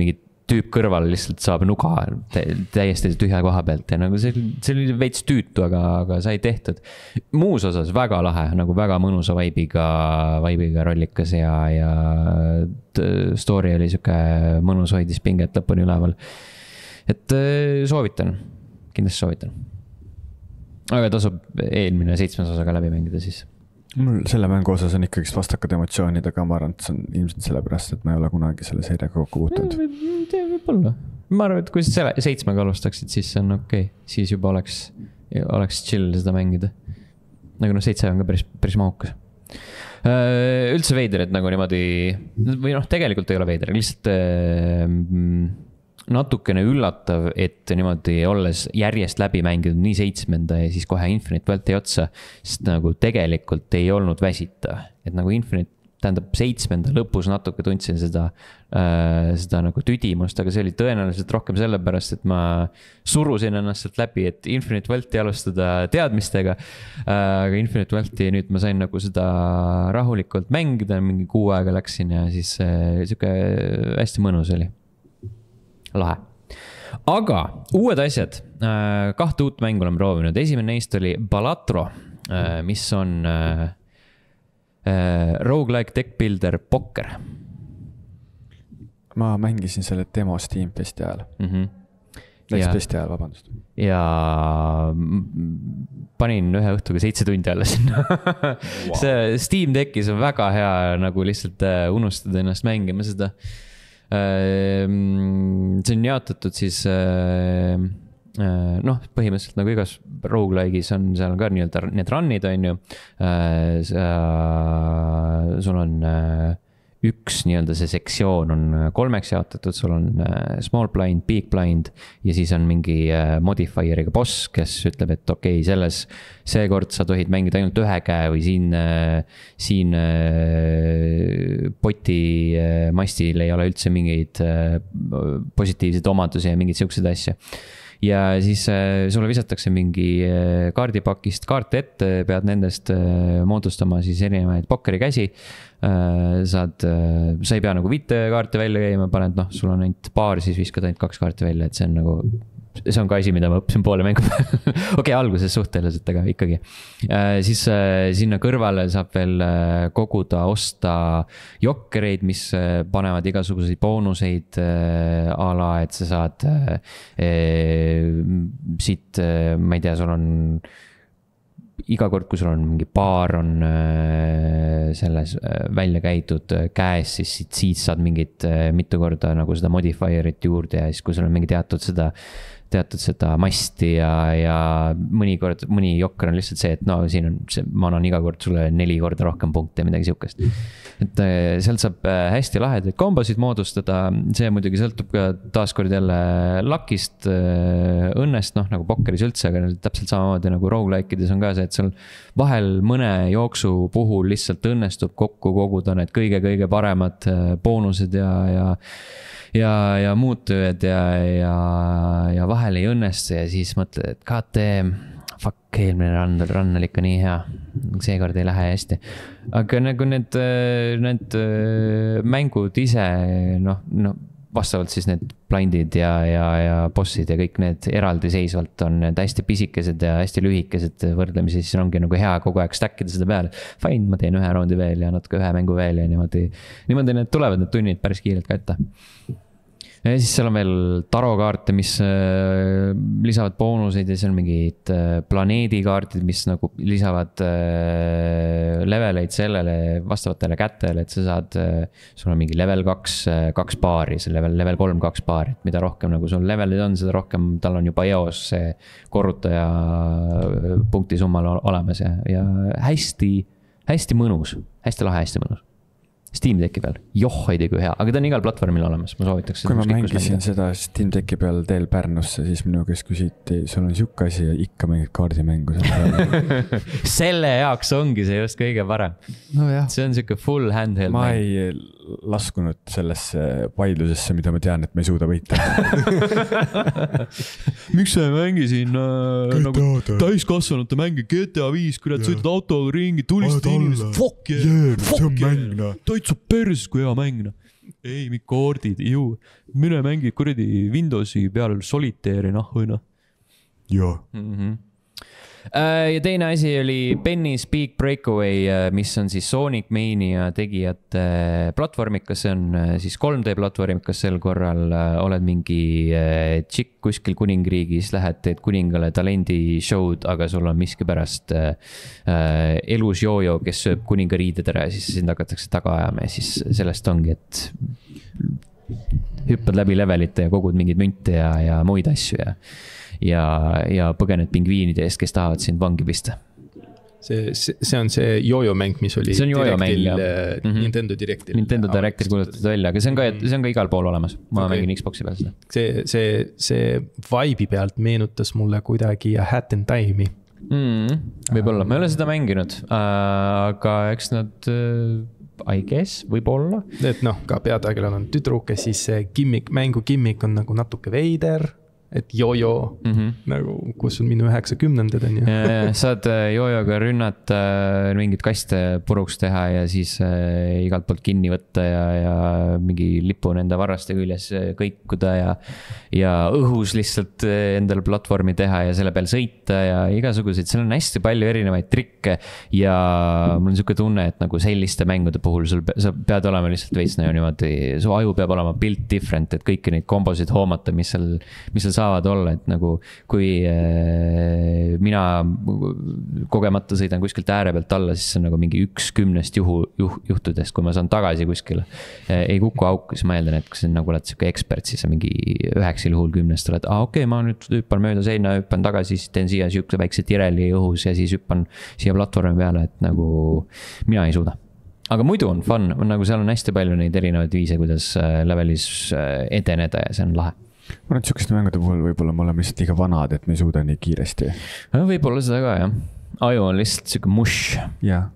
tüüp kõrval lihtsalt saab nuga täiesti tühja koha pealt ja nagu see, see oli veits tüütu, aga, aga sai tehtud. Muus osas väga lahe, nagu väga mõnusa vaibiga, vaibiga rollikas ja, ja story oli siuke mõnus, hoidis pinget lõpuni üleval. Et soovitan, kindlasti soovitan. Aga tasub eelmine seitsmes osa ka läbi mängida siis.
Mul selle mängu osas on ikkagi vastakad emotsioonid, aga ma arvan, et see on ilmselt sellepärast, et ma ei ole kunagi selle seeriaga kokku puutunud.
Võib-olla. Ma arvan, et kui sa seitsmega alustaksid, siis see on okei. Okay. Siis juba oleks, oleks chill seda mängida. Nagu noh, seitse on ka päris, päris mahukas. Üldse veider, et nagu niimoodi, või noh, tegelikult ei ole veider, lihtsalt natukene üllatav, et niimoodi olles järjest läbi mänginud nii seitsmenda ja siis kohe Infinite Welti otsa, sest nagu tegelikult ei olnud väsita. Et nagu Infinite, tähendab seitsmenda lõpus natuke tundsin seda, äh, seda nagu tüdimust, aga see oli tõenäoliselt rohkem sellepärast, et ma surusin ennast sealt läbi, et Infinite Welti alustada teadmistega. Äh, aga Infinite Welti nüüd ma sain nagu seda rahulikult mängida, mingi kuu aega läksin ja siis äh, siuke hästi mõnus oli. Lahe. Aga uued asjad, kahte uut mängu olen proovinud. Esimene neist oli Balatro, mis on roguelike deck builder pokker.
Ma mängisin selle demo Steam Festi ajal. Mm-hmm. Läks Festi ajal, vabandust.
Ja panin ühe õhtuga seitse tundi alla sinna. Wow. See Steam Deckis on väga hea nagu lihtsalt unustada ennast mängima seda. See on jaotatud siis noh, põhimõtteliselt nagu igas roguelike'is on seal ka nii-öelda need run'id on ju. Sul on üks nii-öelda see sektsioon on kolmeks jaotatud, sul on small blind, big blind ja siis on mingi modifier'iga boss, kes ütleb, et okei, okay, selles seekord sa tohid mängida ainult ühe käe või siin, siin poti mastil ei ole üldse mingeid positiivseid omadusi ja mingeid siukseid asju. Ja siis sulle visatakse mingi kaardipakist kaarte ette, pead nendest moodustama siis erinevaid pokkeri käsi. Saad, sa ei pea nagu viite kaarte välja käima, paned, noh, sul on ainult paar, siis viskad ainult kaks kaarte välja, et see on nagu, see on ka asi, mida ma õppisin poole mängu peal. Okei, alguses suhteliselt, aga ikkagi. Siis sinna kõrvale saab veel koguda, osta jokkereid, mis panevad igasuguseid boonuseid ala, et sa saad siit, ma ei tea, sul on iga kord, kui sul on mingi paar on selles välja käidud käes, siis siit, siit saad mingit mitu korda nagu seda modifierit juurde ja siis kui sul on mingi teatud seda teatud seda masti ja, ja mõnikord, mõni jokker on lihtsalt see, et no siin on see, ma annan iga kord sulle neli korda rohkem punkte ja midagi siukest. Et sealt saab hästi lahedaid kombosid moodustada, see muidugi sõltub ka taaskord jälle lakist, õnnest, noh nagu pokkeris üldse, aga täpselt samamoodi nagu roguelike'ides on ka see, et seal vahel mõne jooksu puhul lihtsalt õnnestub kokku koguda need kõige-kõige paremad boonused ja, ja ja, ja muud tööd ja, ja, ja vahel ei õnnestu ja siis mõtled, et god damn, fuck, eelmine run, run oli ikka nii hea. Seekord ei lähe hästi. Aga nagu need, need mängud ise, noh, noh, vastavalt siis need blindid ja, ja, ja bossid ja kõik need eraldi seisvalt on need hästi pisikesed ja hästi lühikesed võrdlemisi, siis ongi nagu hea kogu aeg stackida seda peale. Fine, ma teen ühe raundi veel ja natuke ühe mängu veel ja niimoodi, niimoodi need tulevad need tunnid päris kiirelt ka ette. Ja siis seal on veel tarokaarte, mis äh, lisavad boonuseid ja seal on mingid äh, planeedikaardid, mis nagu lisavad äh, leveleid sellele vastavatele kätele, et sa saad, äh, sul on mingi level kaks, äh, kaks paari, see level, level kolm, kaks paari, et mida rohkem nagu sul levelid on, seda rohkem tal on juba eos see korrutaja punkti summal olemas ja, ja hästi, hästi mõnus, hästi lahe, hästi mõnus. Steam Decki peal, joh, ei tea kui hea, aga ta on igal platvormil olemas, ma soovitaks
kui ma mängisin seda Steam Decki peal teel Pärnusse, siis minu käest küsiti, sul on siuke asi ja ikka mingid kaardimängu
selle jaoks ongi see just kõige parem
no jah.
See on siuke full handheld
ma mäng. Ei laskunud sellesse vaidlusesse, mida ma tean, et ma ei suuda võita
miks sa ei mängi siin äh, nagu täiskasvanute mängi G T A viis, kui nad sõitad autoga ringi, tulistad inimesed, fuck yeah,
yeah,
fuck yeah, täitsa pers, kui hea mäng. ei, mi kaardid, ju. Mine mängi kuradi Windowsi peal Solitaire'i nahvõina.
Joo.
Mhm. Ja teine asi oli Penny's Big Breakaway, mis on siis Sonic Mania tegijate platvormikas, see on siis kolm D platvormikas sel korral, oled mingi tšikk kuskil kuningriigis, lähed teed kuningale talendi show'd, aga sul on miskipärast elus joojo, kes sööb kuninga riided ära ja siis sind hakatakse taga ajama ja siis sellest ongi, et hüppad läbi levelite ja kogud mingeid münte ja, ja muid asju ja ja, ja põgened pingviinide eest, kes tahavad sind vangi pista.
See, see, see on see jojo mäng, mis oli
see on jojo mäng, jah.
Mm-hmm. Nintendo Directil.
Nintendo Directil kuulutatud välja, aga see on ka, see on ka igal pool olemas. Ma okay. mängin Xboxi peal seda.
See, see, see vibe'i pealt meenutas mulle kuidagi Hat in Time'i.
Mm, võib-olla, ma ei ole seda mänginud, aga eks nad... I guess, võib olla.
Et noh, ka peategelane on tüdruk ja siis see gimmick, mängu gimmick on nagu natuke veider. Et jojo, mm-hmm. nagu, kus on minu üheksakümnendad on ju.
Ja, ja, saad jojoga rünnata, mingid kaste puruks teha ja siis äh, igalt poolt kinni võtta ja, ja mingi lipu nende varraste küljes kõikuda ja, ja õhus lihtsalt endale platvormi teha ja selle peal sõita ja igasuguseid. Seal on hästi palju erinevaid trikke ja mul on siuke tunne, et nagu selliste mängude puhul sul pe- sa pead olema lihtsalt veits nagu niimoodi, su aju peab olema built different, et kõiki neid kombosid hoomata, mis seal, mis seal saavad olla, et nagu kui äh, mina kogemata sõidan kuskilt ääre pealt alla, siis see on nagu mingi üks kümnest juhu, juh, juhtudest, kui ma saan tagasi kuskile äh, ei kuku auku, siis ma eeldan, et kui sa nagu oled siuke ekspert, siis on mingi üheksal juhul kümnest oled, ah okei okay,, ma nüüd hüppan mööda seina, hüppan tagasi, siis teen siia siukse väikse tireli õhus ja siis hüppan siia platvormi peale, et nagu mina ei suuda. Aga muidu on fun, nagu seal on hästi palju neid erinevaid viise, kuidas levelis edeneda ja see on lahe.
Ma arvan, et siukeste mängude puhul võib-olla me oleme lihtsalt liiga vanad, et me ei suuda nii kiiresti.
Võib-olla seda ka, jah. Aju on lihtsalt siuke mush.
Jah.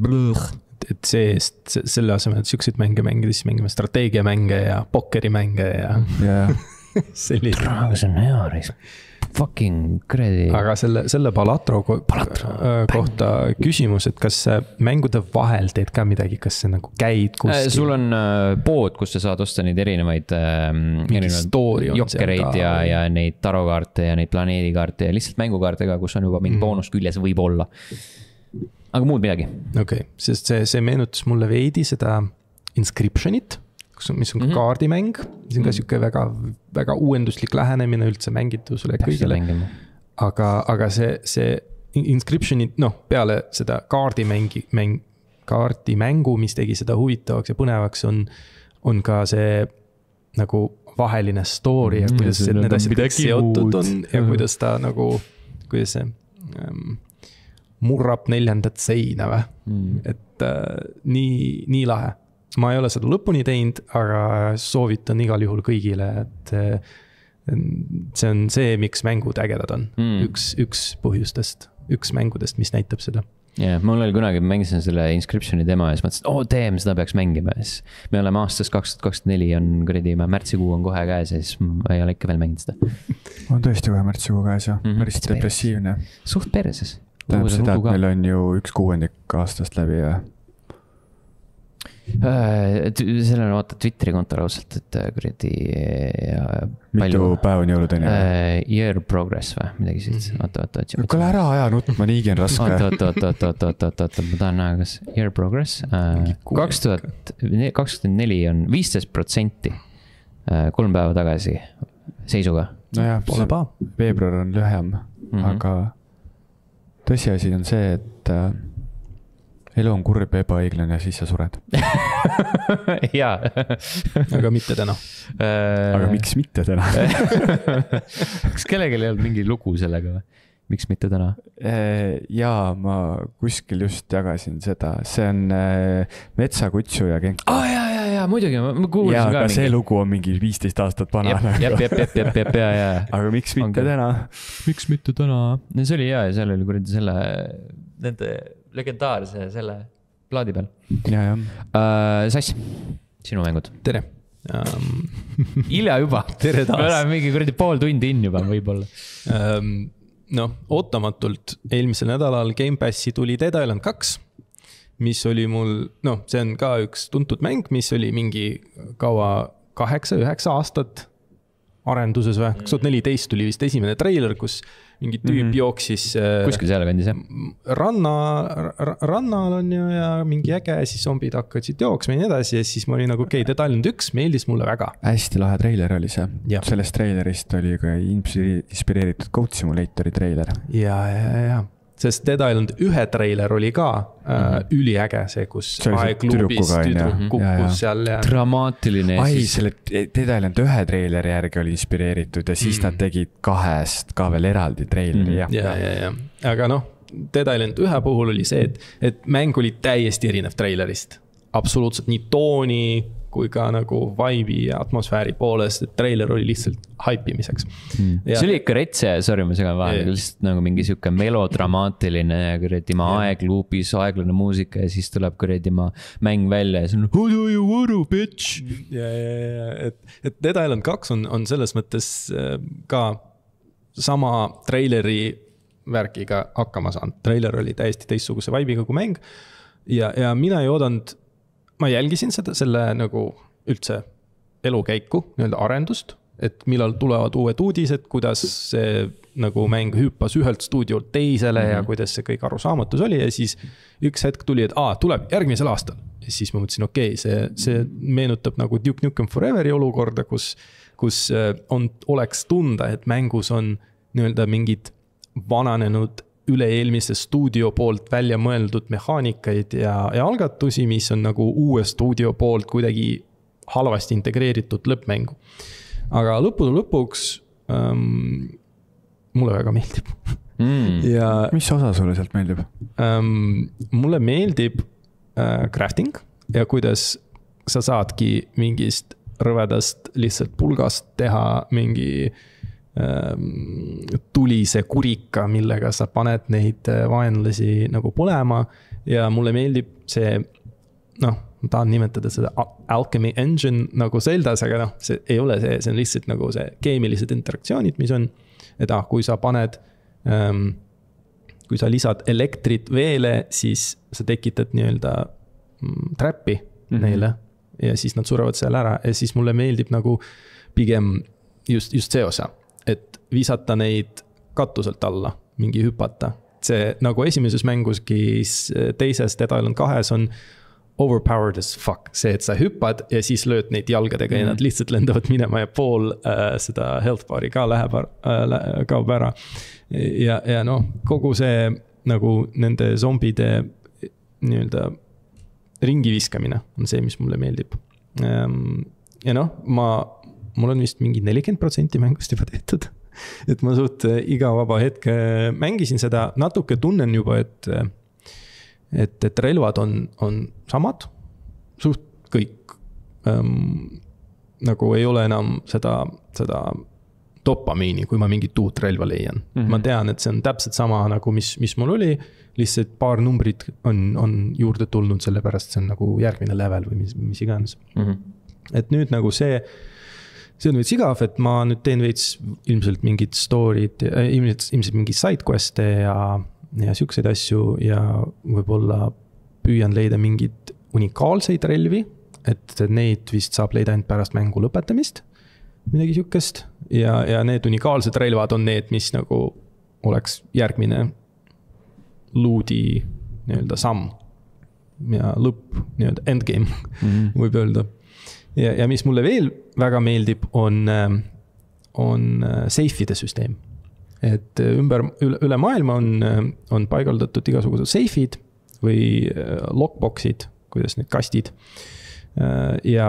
Et see-eest, selle asemel, et siukseid mänge mängida, siis mängime strateegiamänge ja pokkerimänge ja...
jah.
Selline. Aga see on hea reis. Fucking kredi.
Aga selle, selle Balatro, ko- Balatro kohta küsimus, et kas mängude vahel teed ka midagi, kas see nagu käid kuskil?
Sul on pood, kus sa saad osta neid erinevaid, erinevaid jokkereid ja, ja neid tarokaarte ja neid planeedikaarte ja lihtsalt mängukaartega, kus on juba mingi mm. boonus küljes võib olla. Aga muud midagi.
Okei, okay. Sest see, see meenutas mulle veidi seda Inscriptionit, mis on mm-hmm. kaardimäng, see on ka siuke väga, väga uuenduslik lähenemine üldse mängitusele kõigile. Aga, aga see, see Inscriptioni, noh, peale seda kaardimängi, mäng, kaardimängu, mis tegi seda huvitavaks ja põnevaks, on, on ka see nagu vaheline story ja kuidas mm, need asjad seotud on ja kuidas ta nagu, kuidas see ähm, murrab neljandat seina või, mm. et äh, nii, nii lahe. Ma ei ole seda lõpuni teinud, aga soovitan igal juhul kõigile, et see on see, miks mängud ägedad on. Mm. Üks, üks põhjustest, üks mängudest, mis näitab seda.
Ja yeah, mul oli kunagi, mängisin selle Inscriptioni demo ja siis mõtlesin, oh damn, seda peaks mängima. Me oleme aastas kaks tuhat kakskümmend neli on kõredi, märtsikuu on kohe käes ja siis ma ei ole ikka veel mänginud seda.
On tõesti kohe märtsikuu käes ja mm-hmm. päris depressiivne.
Suht perses.
Tähendab seda, et meil on ju üks kuuendik aastast läbi ja
selle on vaata Twitteri konto raudselt, et kuradi
mitu päeva on jõulutõni?
Year progress või midagi siis. Oota, oota, oota.
Kuule ära aja nutma, niigi on raske.
Oota, oota, oota, oota, oota, oota, oota, oota, ma tahan näha, kas year progress kaks tuhat kakskümmend neli on viisteist protsenti kolm päeva tagasi seisuga.
Nojah, veebruar on lühem, mm-hmm. aga tõsiasi on see, et elu on kurb ja ebaõiglane ja siis sa sured.
Jaa.
Aga mitte täna.
Aga miks mitte täna?
Kas kellelgi ei olnud mingi lugu sellega või? Miks mitte täna?
Jaa, ma kuskil just jagasin seda. See on Metsakutsu ja Genko.
Ah, jaa, jaa, jaa, muidugi. Ma kuulsin
ja,
ka
aga see mingi... lugu on mingi viisteist aastat vana.
Jep, jep, jep, jep, jep, jep, jaa.
Aga miks mitte okay. täna?
Miks mitte täna? See oli hea ja seal oli kuradi selle... Nende... legendaarse selle plaadi peal.
Ja, ja.
Uh, Sass, sinu mängud.
Tere. Um...
Ilja juba.
Tere taas.
Me oleme mingi kuradi pool tundi in juba võib-olla.
Um, no, ootamatult eelmisel nädalal Game Passi tuli Dead Island kaks. mis oli mul, noh, see on ka üks tuntud mäng, mis oli mingi kaua kaheksa, üheksa aastat arenduses või, kaks tuhat neliteist tuli vist esimene treiler, kus mingi tüüp mm -hmm. jooksis
kuskil seal kandis, jah?
Ranna, rannal on ju ja mingi äge, siis zombid hakkasid jooksma ja nii edasi ja siis ma olin nagu, okei, okay, Dead Island üks meeldis mulle väga.
Hästi lahe treiler oli see. Ja. Sellest treilerist oli ka inspireeritud Goat Simulatori treiler.
Ja, ja, ja. Sest Dead Island ühe treiler oli ka mm-hmm. äh, üliäge, see, kus aegluubis tüdruk kukkus seal. Ja...
Dramaatiline.
Ai, siis... selle Dead Island ühe treileri järgi oli inspireeritud ja siis mm. nad tegid kahest ka veel eraldi treileri.
Mm. Ja, ja, ja. Aga noh, Dead Island ühe puhul oli see, et, et mäng oli täiesti erinev treilerist. Absoluutselt nii tooni kui ka nagu vibe'i ja atmosfääri poolest, et treiler oli lihtsalt haipimiseks.
Mm. Ja... See oli ikka retse, sorry, ma segan vahel, lihtsalt nagu mingi siuke melodramaatiline ja kuradi ma aegluupis, aeglane muusika ja siis tuleb kuradi ma mäng välja ja see on who do you want, bitch?
Ja, ja, ja, et, et Dead Island kaks on, on selles mõttes ka sama treileri värkiga hakkama saanud. Treiler oli täiesti teistsuguse vibe'iga kui mäng ja, ja mina ei oodanud ma jälgisin seda, selle nagu üldse elukäiku, nii-öelda arendust, et millal tulevad uued uudised, kuidas see nagu mäng hüppas ühelt stuudiolt teisele mm-hmm. ja kuidas see kõik arusaamatus oli ja siis üks hetk tuli, et aa, tuleb järgmisel aastal. Ja siis ma mõtlesin, okei, okay, see, see meenutab nagu Duke Nukem Foreveri olukorda, kus, kus on, oleks tunda, et mängus on nii-öelda mingid vananenud üle-eelmise stuudio poolt välja mõeldud mehaanikaid ja, ja algatusi, mis on nagu uue stuudio poolt kuidagi halvasti integreeritud lõppmängu. Aga lõppude lõpuks ähm, mulle väga meeldib.
Mm. Ja, mis osa sulle sealt meeldib?
Ähm, mulle meeldib äh, crafting ja kuidas sa saadki mingist rõvedast lihtsalt pulgast teha mingi tulise kurika, millega sa paned neid vaenlasi nagu põlema ja mulle meeldib see, noh, ma tahan nimetada seda Alchemy Engine nagu Zeldas, aga noh, see ei ole see, see on lihtsalt nagu see keemilised interaktsioonid, mis on, et ah, kui sa paned, ähm, kui sa lisad elektrit veele, siis sa tekitad nii-öelda mm, trappi mm-hmm. neile ja siis nad surevad seal ära ja siis mulle meeldib nagu pigem just, just see osa. Et visata neid katuselt alla, mingi hüpata. See nagu esimeses mänguski teises Dead Island kahes on overpowered as fuck. See, et sa hüppad ja siis lööd neid jalgadega mm. ja nad lihtsalt lendavad minema ja pool äh, seda health bar'i ka läheb äh, kaob ära. Ja, ja noh, kogu see nagu nende zombide nii-öelda ringi viskamine on see, mis mulle meeldib. Ja noh, ma mul on vist mingi nelikümmend protsenti mängust juba tehtud. Et ma suht iga vaba hetk mängisin seda, natuke tunnen juba, et, et, et relvad on, on samad, suht kõik. Ähm, nagu ei ole enam seda, seda dopamiini, kui ma mingit uut relva leian. Mm-hmm. Ma tean, et see on täpselt sama nagu mis, mis mul oli, lihtsalt paar numbrit on, on juurde tulnud, sellepärast see on nagu järgmine level või mis, mis iganes. Mm-hmm. Et nüüd nagu see See on veits igav, et ma nüüd teen veits ilmselt mingid story'd, ilmselt, ilmselt mingi sidequest'e ja, ja siukseid asju ja võib-olla püüan leida mingid unikaalseid relvi, et neid vist saab leida ainult pärast mängu lõpetamist, midagi siukest. Ja, ja need unikaalsed relvad on need, mis nagu oleks järgmine luudi nii-öelda samm ja lõpp, nii-öelda endgame mm-hmm. võib öelda. Ja, ja mis mulle veel väga meeldib, on, on seifide süsteem. Et ümber, üle, üle maailma on, on paigaldatud igasugused seifid või lockboxid, kuidas need kastid. Ja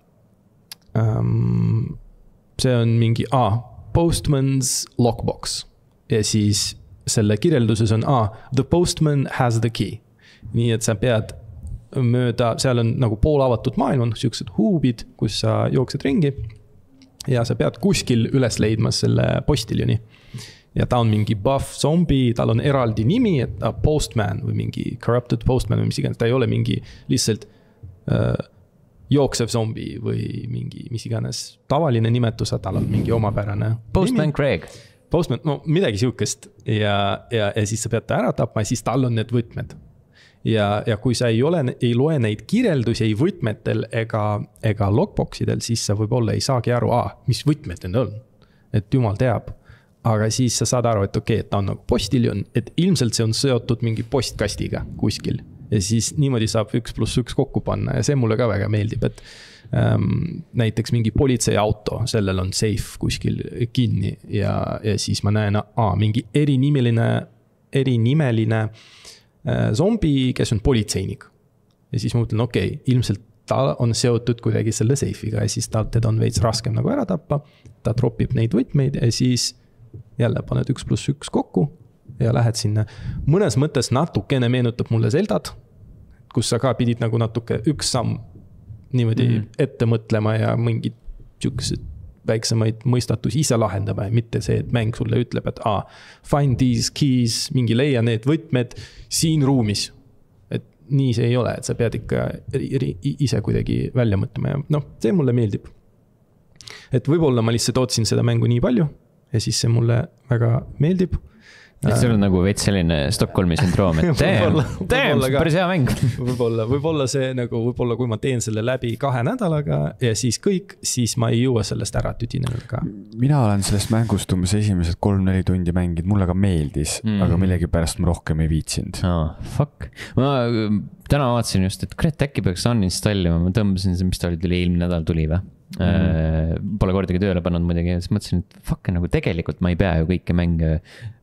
um, see on mingi A, postman's lockbox. Ja siis selle kirjelduses on A, the postman has the key. Nii et sa pead mööda, seal on nagu poolavatud maailm, on siuksed huubid, kus sa jooksed ringi ja sa pead kuskil üles leidma selle postiljoni. Ja ta on mingi buff zombi, tal on eraldi nimi, et ta postman või mingi corrupted postman või mis iganes, ta ei ole mingi lihtsalt äh, jooksev zombi või mingi mis iganes tavaline nimetus, tal on mingi omapärane
Postman nimi. Craig.
Postman, no midagi siukest ja, ja, ja siis sa pead ta ära tapma ja siis tal on need võtmed. ja, ja kui sa ei ole, ei loe neid kirjeldusi ei võtmetel ega, ega logboxidel, siis sa võib-olla ei saagi aru, aa, mis võtmed need on, et jumal teab. Aga siis sa saad aru, et okei, okay, et ta on nagu postiljon, et ilmselt see on seotud mingi postkastiga kuskil. Ja siis niimoodi saab üks pluss üks kokku panna ja see mulle ka väga meeldib, et ähm, näiteks mingi politseiauto, sellel on safe kuskil kinni ja, ja siis ma näen, aa, mingi erinimeline, erinimeline äh, zombi, kes on politseinik. Ja siis ma mõtlen, okei, okay, ilmselt ta on seotud kuidagi selle safe'iga ja siis ta, teda on veits raskem nagu ära tappa, ta tropib neid võtmeid ja siis jälle paned üks pluss üks kokku ja lähed sinna. Mõnes mõttes natukene meenutab mulle Zeldad, kus sa ka pidid nagu natuke üks samm niimoodi mm. ette mõtlema ja mingid siukesed väiksemaid mõistatusi ise lahendama ja mitte see, et mäng sulle ütleb, et ah, find these keys, mingi leia need võtmed siin ruumis. Et nii see ei ole, et sa pead ikka ise kuidagi välja mõtlema ja noh, see mulle meeldib. Et võib-olla ma lihtsalt ootsin seda mängu nii palju ja siis see mulle väga meeldib.
Et see on nagu veits selline Stockholmi syndroom, et damn, damn, päris hea mäng.
Võib-olla, võib-olla see nagu, võib-olla kui ma teen selle läbi kahe nädalaga ja siis kõik, siis ma ei jõua sellest ära tüdineda ka.
Mina olen sellest mängust umbes esimesed kolm-neli tundi mängid, mulle ka meeldis, mm. aga millegi pärast ma rohkem ei viitsinud.
Oh, fuck. Ma täna vaatasin just, et kurat, äkki peaks uninstallima, ma tõmbasin see, mis ta oli, tuli eelmine nädal tuli või? Mm. Pole kordagi tööle pannud muidugi ja siis mõtlesin, et fuck, nagu tegelikult ma ei pea ju kõike mänge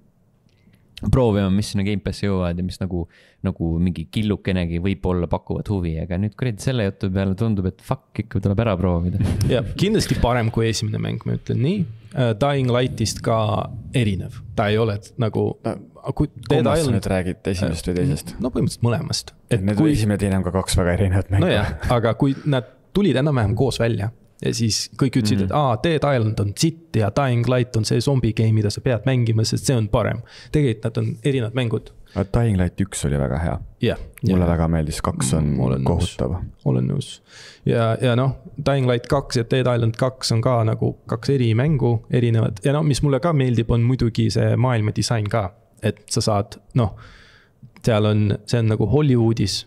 proovima, mis sinna Gamepassi jõuavad ja mis nagu, nagu mingi killukenegi võib-olla pakuvad huvi, aga nüüd kuradi selle jutu peale tundub, et fuck, ikka tuleb ära proovida.
Ja kindlasti parem kui esimene mäng, ma ütlen nii. Uh, Dying Lightist ka erinev. Ta ei ole nagu...
Kummast sa nüüd räägid esimest või teisest?
No põhimõtteliselt mõlemast.
Et need kui... esimene teine on ka kaks väga erinevat mängu.
No jah, aga kui nad tulid enam-vähem koos välja ja siis kõik ütlesid, mm. et aa, Dead Island on sitt ja Dying Light on see zombie game, mida sa pead mängima, sest see on parem. Tegelikult nad on erinevad mängud.
Dying Light üks oli väga hea.
Yeah,
mulle
yeah.
väga meeldis, kaks on olen kohutav.
Nõus. Olen nõus. Ja, ja noh, Dying Light kaks ja Dead Island kaks on ka nagu kaks eri mängu, erinevad. Ja noh, mis mulle ka meeldib, on muidugi see maailma disain ka. Et sa saad, noh, seal on, see on nagu Hollywoodis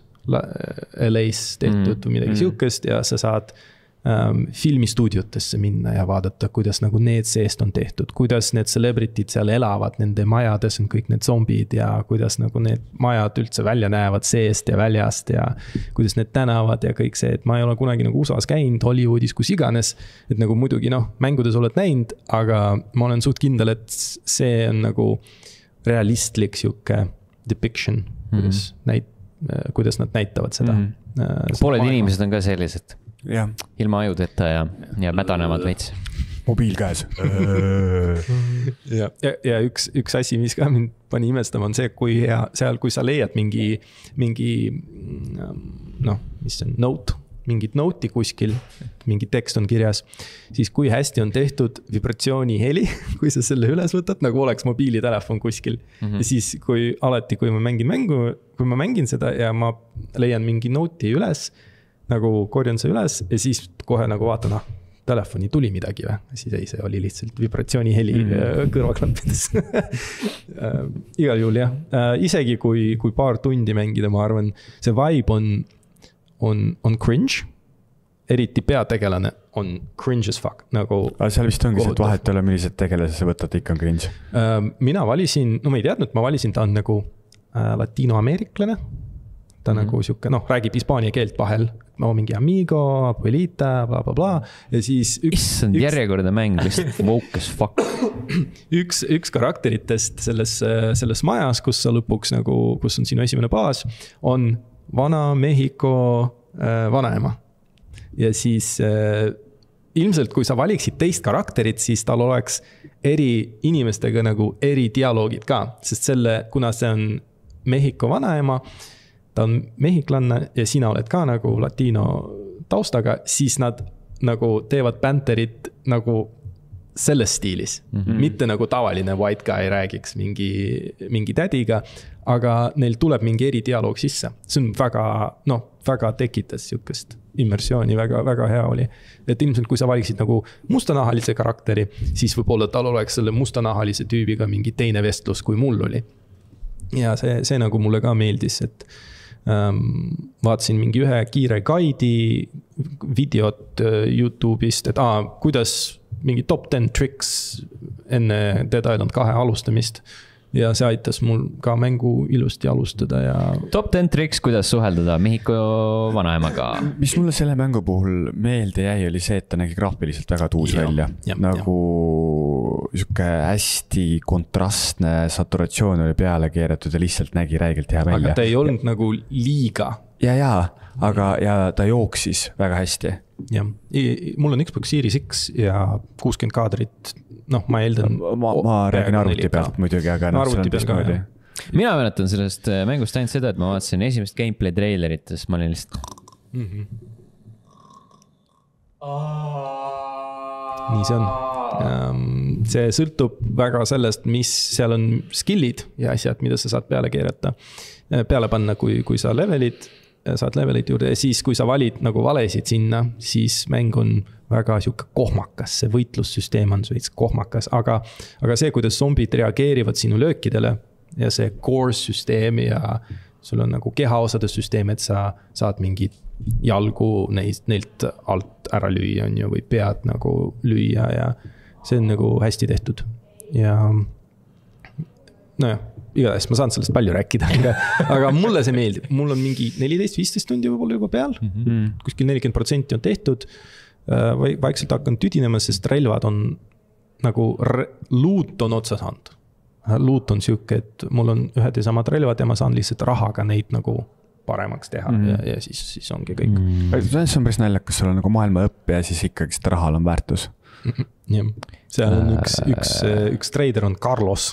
L A's tehtud mm. või midagi mm. siukest ja sa saad Um, filmistuudiotesse minna ja vaadata, kuidas nagu need seest on tehtud, kuidas need celebrity'd seal elavad, nende majades on kõik need zombid ja kuidas nagu need majad üldse välja näevad seest ja väljast ja kuidas need tänavad ja kõik see, et ma ei ole kunagi nagu U S A-s käinud, Hollywoodis, kus iganes, et nagu muidugi noh, mängudes oled näinud, aga ma olen suht kindel, et see on nagu realistlik siuke depiction, kuidas, mm-hmm. näit, kuidas nad näitavad seda.
Mm-hmm. Pooled inimesed on ka sellised.
Ja.
Ilma ajudeta ja, ja mädanevad veits.
Mobiil käes.
ja, ja, ja üks, üks asi, mis ka mind pani imestama, on see, kui hea, seal, kui sa leiad mingi, mingi, noh, mis on note, mingit note'i kuskil, mingi tekst on kirjas, siis kui hästi on tehtud vibratsiooni heli, kui sa selle üles võtad, nagu oleks mobiilitelefon kuskil. Mm-hmm. Ja siis, kui alati, kui ma mängin mängu, kui ma mängin seda ja ma leian mingi note'i üles, nagu korjan see üles ja siis kohe nagu vaatan, ah, telefoni tuli midagi või? Siis ei, see oli lihtsalt vibratsiooni heli mm. kõrvaklappides. Igal juhul jah, isegi kui, kui paar tundi mängida, ma arvan, see vibe on, on, on cringe, eriti peategelane on cringe as fuck. Nagu
aga seal vist ongi see, et vahet ei ole, millised tegelase sa võtad, ikka on cringe.
Mina valisin, no ma ei teadnud, ma valisin, ta on nagu latinoameeriklane. Ta mm-hmm. nagu siuke, noh, räägib hispaania keelt vahel, no mingi amigo, abuelita, bla, bla, bla. Ja siis üks...
Issand, üks... järjekordne mäng, lihtsalt woke as fuck.
üks, üks karakteritest selles, selles majas, kus sa lõpuks nagu, kus on sinu esimene baas, on vana Mehhiko äh, vanaema. Ja siis äh, ilmselt, kui sa valiksid teist karakterit, siis tal oleks eri inimestega nagu eri dialoogid ka, sest selle, kuna see on Mehhiko vanaema, ta on mehhiklanne ja sina oled ka nagu latino taustaga, siis nad nagu teevad banterit nagu selles stiilis. Mm-hmm. Mitte nagu tavaline white guy räägiks mingi, mingi tädiga, aga neil tuleb mingi eri dialoog sisse. See on väga, noh, väga tekitas siukest immersiooni, väga, väga hea oli. Et ilmselt, kui sa valiksid nagu mustanahalise karakteri, siis võib-olla tal oleks selle mustanahalise tüübiga mingi teine vestlus, kui mul oli. Ja see, see nagu mulle ka meeldis, et Vaatasin mingi ühe kiire guide'i videot YouTube'ist, et aa, kuidas mingi top ten tricks enne Dead Island kahe alustamist. Ja see aitas mul ka mängu ilusti alustada ja...
Top ten tricks, kuidas suheldada Mehhiko vanaemaga.
Mis mulle selle mängu puhul meelde jäi, oli see, et ta nägi graafiliselt väga tuus ja, välja. Ja, nagu siuke hästi kontrastne saturatsioon oli peale keeratud ja lihtsalt nägi räigelt hea välja.
Aga ta ei olnud ja. Nagu liiga.
Ja, ja, aga ja ta jooksis väga hästi.
Ja, mul on Xbox Series X ja kuuskümmend kaadrit. Noh, ma eeldan...
Ma, ma räägin arvuti pealt muidugi, aga...
No, arvuti pealt ka, jah.
Mina mäletan sellest mängust ainult seda, et ma vaatasin esimest gameplay trailerites, ma olin lihtsalt... Mm-hmm.
Nii see on. See sõltub väga sellest, mis seal on skillid ja asjad, mida sa saad peale keerata. Peale panna, kui, kui sa levelid, saad levelid juurde ja siis, kui sa valid nagu valesid sinna, siis mäng on väga siuke kohmakas, see võitlussüsteem on veits kohmakas, aga, aga see, kuidas zombid reageerivad sinu löökidele ja see core-süsteem ja sul on nagu kehaosade süsteem, et sa saad mingid jalgu neist, neilt alt ära lüüa on ju, või pead nagu lüüa ja see on nagu hästi tehtud ja nojah, igatahes ma saan sellest palju rääkida, aga, aga mulle see meeldib, mul on mingi neliteist viisteist tundi võib-olla juba peal, mm-hmm. kuskil nelikümmend protsenti on tehtud või vaikselt hakkan tüdinema, sest relvad on nagu re- luut on otsa saanud. Luut on siuke, et mul on ühed ja samad relvad ja ma saan lihtsalt rahaga neid nagu paremaks teha mm. ja, ja siis, siis ongi kõik.
Mm. See on päris naljakas, sul on nagu maailma õppe ja siis ikkagi seda rahal on väärtus.
Jah, seal on üks, üks, üks trader on Carlos,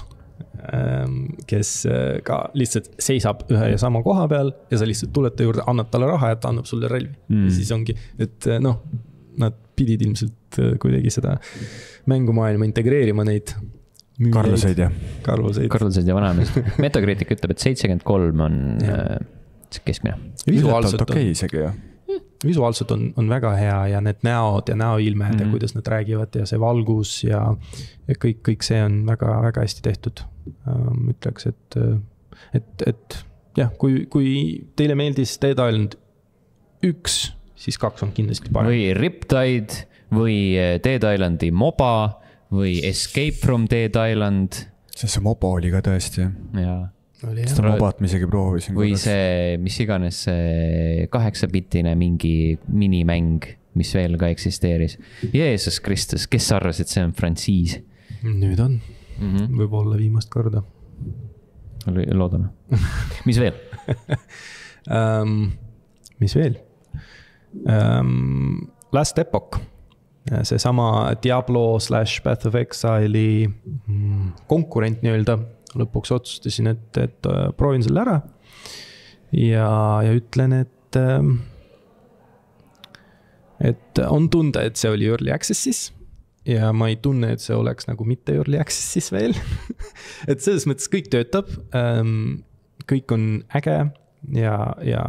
kes ka lihtsalt seisab ühe ja sama koha peal ja sa lihtsalt tuled ta juurde, annad talle raha ja ta annab sulle relvi. Mm. Ja siis ongi, et noh, nad pidid ilmselt kuidagi seda mängumaailma integreerima neid
müüleid. Karloseid ja.
Karloseid.
Karloseid ja vanameest. Metacritic ütleb, et seitsekümmend kolm on äh, keskmine.
Visuaalselt on,
okay, isegi,
visuaalselt on, on väga hea ja need näod ja näoilmed mm-hmm. ja kuidas nad räägivad ja see valgus ja, ja kõik, kõik see on väga, väga hästi tehtud. Ähm, ütleks, et, et, et jah, kui, kui teile meeldis Dead Island üks, siis kaks on kindlasti parem.
Või Riptide, või Dead Islandi MOBA, või Escape from Dead Island.
See see MOBA oli ka tõesti.
Jaa.
Seda MOBA-t ma isegi proovisin.
Või korras. See, mis iganes see kaheksabittine mingi minimäng, mis veel ka eksisteeris. Jeesus Kristus, kes arvas, et see on frantsiis?
Nüüd on. Mm-hmm. Võib-olla viimast korda.
Loodame. Mis veel?
um, mis veel? Um, Last Epoch, see sama Diablo slash Path of Exile'i konkurent nii-öelda, lõpuks otsustasin, et, et proovin selle ära ja, ja ütlen, et et on tunda, et see oli early access'is ja ma ei tunne, et see oleks nagu mitte early access'is veel et selles mõttes kõik töötab, kõik on äge ja, ja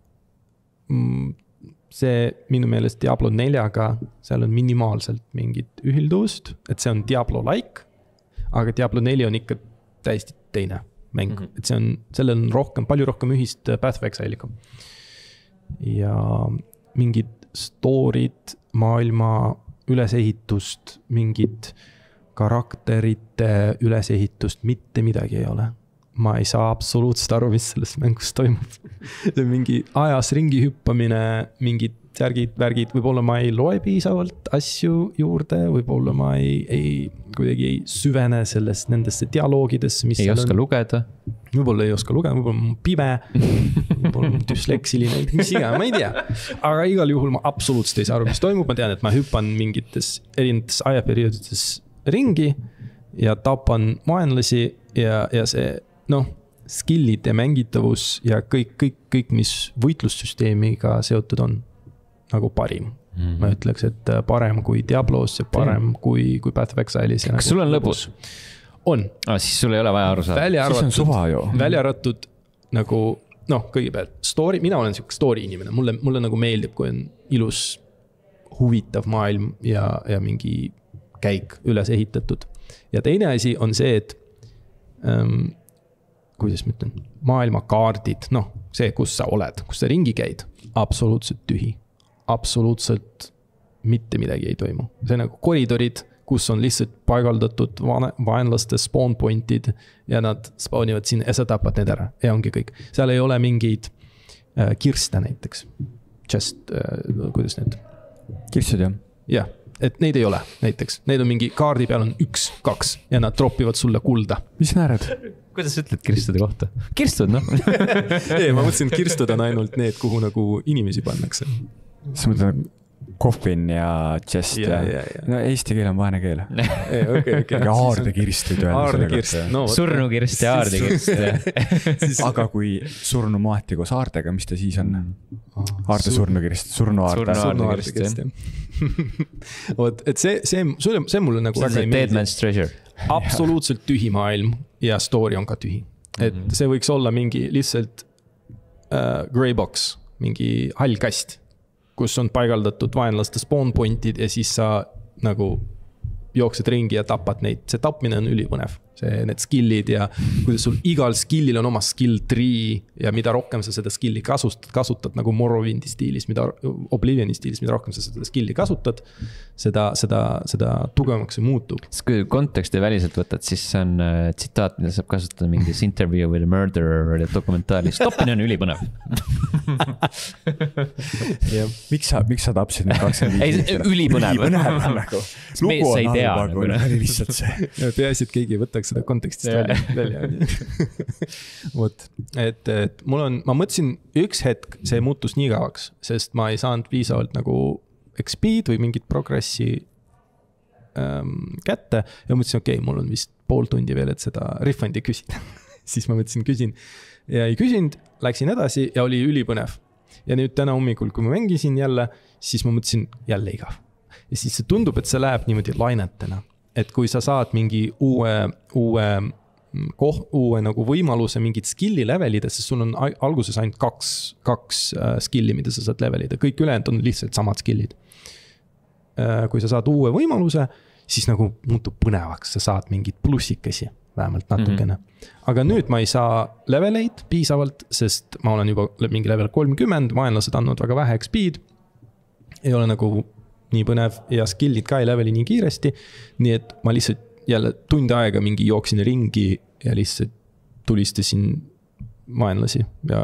see minu meelest Diablo neljaga, seal on minimaalselt mingit ühilduvust, et see on Diablo-like, aga Diablo neli on ikka täiesti teine mäng, mm-hmm. et see on, sellel on rohkem, palju rohkem ühist Path of Exile'iga. Ja mingid story'd, maailma ülesehitust, mingid karakterite ülesehitust, mitte midagi ei ole. Ma ei saa absoluutselt aru, mis selles mängus toimub. mingi ajas ringi hüppamine, mingid särgid, värgid, võib-olla ma ei loe piisavalt asju juurde, võib-olla ma ei, ei, kuidagi ei süvene sellest nendesse dialoogidesse, mis
ei oska on. Lugeda.
Võib-olla ei oska lugeda, võib-olla ma pime, võib-olla ma düsleksiline, mis iga, ma ei tea. Aga igal juhul ma absoluutselt ei saa aru, mis toimub. Ma tean, et ma hüppan mingites erinetes ajaperioodides ringi ja tapan vaenlasi ja, ja see noh, skillid ja mängitavus ja kõik, kõik, kõik, mis võitlussüsteemiga seotud on nagu parim. Mm-hmm. Ma ütleks, et parem kui Diablos ja parem Teen. kui, kui Path of Exile'is.
Kas nagu sul on lõbus?
On.
Ah, siis sul ei ole vaja aru saada.
Välja arvatud,
siis on suva ju.
Välja arvatud nagu, noh, kõigepealt story, mina olen siuke story inimene, mulle, mulle nagu meeldib, kui on ilus, huvitav maailm ja, ja mingi käik üles ehitatud. Ja teine asi on see, et ähm, kuidas ma ütlen, maailmakaardid, noh, see, kus sa oled, kus sa ringi käid, absoluutselt tühi. Absoluutselt mitte midagi ei toimu. See on nagu koridorid, kus on lihtsalt paigaldatud vaenlaste spawn pointid ja nad spawnivad sinna ja sa tapad need ära ja ongi kõik. Seal ei ole mingeid äh, kirste näiteks. Just, äh, kuidas need?
Kirstud jah?
Jah, et neid ei ole näiteks. Neid on mingi kaardi peal on üks, kaks ja nad dropivad sulle kulda.
Mis näered?
Kuidas sa ütled kirstude kohta? Kirstud, noh?
ei, ma mõtlesin, et kirstud on ainult need, kuhu nagu inimesi pannakse.
Sa mõtled coffin ja chest ja, ja, ja. No eesti keel on vaene keel.
okay, okay.
Ja haardekirst võib öelda.
No, surnukirst ja haardekirst.
Aga kui surnu maati koos haardega, mis ta siis on? Haarde surnukirst, surnuhaarde.
Surnuhaardekirst, jah. Oot, et see, see, see, see mulle nagu
väga ei meeldi. Dead Man's Treasure.
Absoluutselt tühi maailm ja story on ka tühi. Et see võiks olla mingi lihtsalt uh, grey box, mingi hall kast, kus on paigaldatud vaenlaste spawn pointid ja siis sa nagu jooksed ringi ja tapad neid. See tapmine on ülipõnev. See, need skillid ja kuidas sul igal skillil on oma skill tree ja mida rohkem sa seda skilli kasutad, kasutad nagu Morrowindi stiilis, mida Oblivioni stiilis, mida rohkem sa seda skilli kasutad, seda, seda, seda tugevamaks see muutub.
Kui konteksti väliselt võtad, siis see on äh, tsitaat, mida saab kasutada mingis interview with a murderer või dokumentaalis. Stoppine on ülipõnev.
ja, miks sa, miks sa tapsid need kakskümmend viis?
Ei, ülipõnev.
Ülipõnev nagu. Lugu on halba, kui oli lihtsalt see.
Peaasi, et keegi võtaks seda kontekstist välja, välja. Vot, et, et mul on, ma mõtlesin üks hetk, see muutus nii kavaks, sest ma ei saanud piisavalt nagu X P-d või mingit progressi ähm, kätte ja mõtlesin, okei, okay, mul on vist pool tundi veel, et seda refundi küsida. Siis ma mõtlesin, küsin ja ei küsinud, läksin edasi ja oli ülipõnev. Ja nüüd täna hommikul, kui ma mängisin jälle, siis ma mõtlesin jälle igav. Ja siis see tundub, et see läheb niimoodi lainetena. Et kui sa saad mingi uue, uue, koh, uue nagu võimaluse mingit skilli levelida, sest sul on alguses ainult kaks, kaks skilli, mida sa saad levelida. Kõik ülejäänud on lihtsalt samad skillid. Kui sa saad uue võimaluse, siis nagu muutub põnevaks, sa saad mingid plussikesi, vähemalt natukene. Mm-hmm. Aga nüüd ma ei saa leveleid piisavalt, sest ma olen juba mingi level kolmkümmend, vaenlased andnud väga vähe X P-d. Ei ole nagu nii põnev ja skillid ka ei leveli nii kiiresti. Nii et ma lihtsalt jälle tund aega mingi jooksin ringi ja lihtsalt tulistasin vaenlasi ja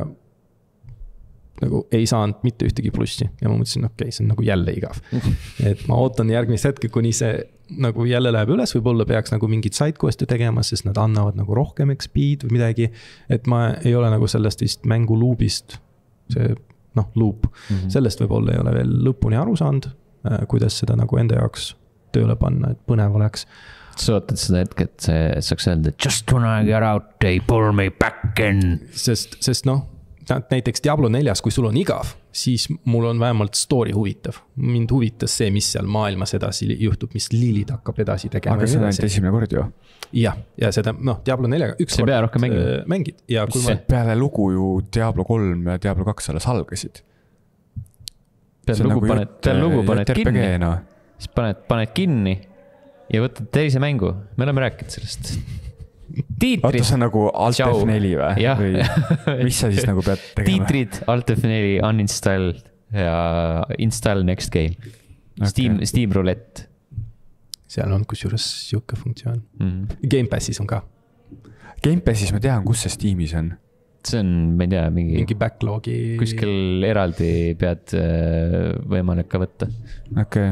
nagu ei saanud mitte ühtegi plussi. Ja ma mõtlesin, okei, okay, see on nagu jälle igav. Et ma ootan järgmist hetke, kuni see nagu jälle läheb üles, võib-olla peaks nagu mingid sidequest'e tegema, sest nad annavad nagu rohkem X P-d või midagi. Et ma ei ole nagu sellest vist mängu loopist, see noh, loop. Mm-hmm. Sellest võib-olla ei ole veel lõpuni aru saanud, kuidas seda nagu enda jaoks tööle panna, et põnev oleks.
Sa ootad seda hetk, et see saaks öelda, just when I get out, they pull me back in.
Sest, sest noh, näiteks Diablo neljas, kui sul on igav, siis mul on vähemalt story huvitav. Mind huvitas see, mis seal maailmas edasi juhtub, mis Lilid hakkab edasi tegema.
Aga see on ainult esimene kord ju?
Jah, ja seda, noh, Diablo neljaga üks
see
kord
pea rohkem mängida.
mängid. Ja kui
ma... peale lugu ju Diablo kolm ja Diablo kaks alles algasid.
Peale lugu, nagu paned, peale lugu paned kinni, no. Siis paned, paned kinni ja võtad teise mängu. Me oleme rääkinud sellest. Tiitrid.
Oota, see on nagu Alt F neli või?
Ja.
Või mis sa siis nagu pead tegema?
Tiitrid, Alt F neli, uninstall ja install next game. Okay. Steam, Steam roulette.
Seal on kusjuures siuke funktsioon. Mm-hmm. Game Passis on ka.
Game Passis ma tean, kus see Steamis on.
See on, ma ei tea, mingi,
mingi backlogi.
Kuskil eraldi pead võimalik ka võtta.
Okei.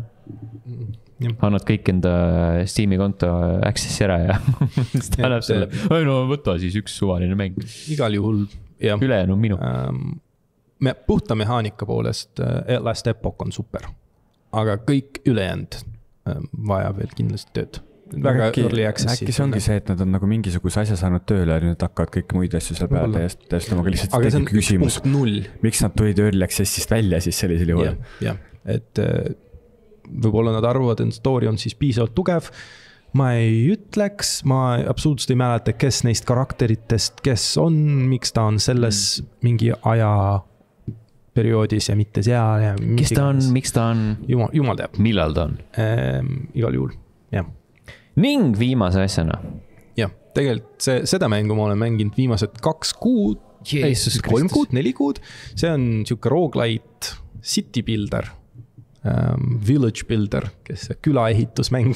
Okay. Annad kõik enda Steam'i konto accessi ära ja ta annab selle. Ei no võta siis üks suvaline mäng.
Igal juhul. Ja,
ülejäänu minu.
Ähm, me, puhta mehaanika poolest Last Epoch on super. Aga kõik ülejäänud ähm, vaja veel kindlasti tööd. Väga äkki,
äkki see ongi see, et nad on nagu mingisuguse asja saanud tööle ja nüüd hakkavad kõik muid asju seal peale ja täiesti nagu lihtsalt
aga see on küsimus,
miks nad tulid early access'ist välja siis sellisel juhul?
jah, ja. Et võib-olla nad arvavad, et story on siis piisavalt tugev. Ma ei ütleks, ma absoluutselt ei mäleta, kes neist karakteritest, kes on, miks ta on selles mm. mingi aja perioodis ja mitte seal. Ja
kes ta on, miks ta on?
Jumal, jumal teab.
Millal ta on?
Ehm, igal juhul, jah.
Ning viimase asjana.
Jah, tegelikult see, seda mängu ma olen mänginud viimased kaks kuud kolm kuud, neli kuud, see on sihuke roguelite city builder um,, village builder, kes külaehitusmäng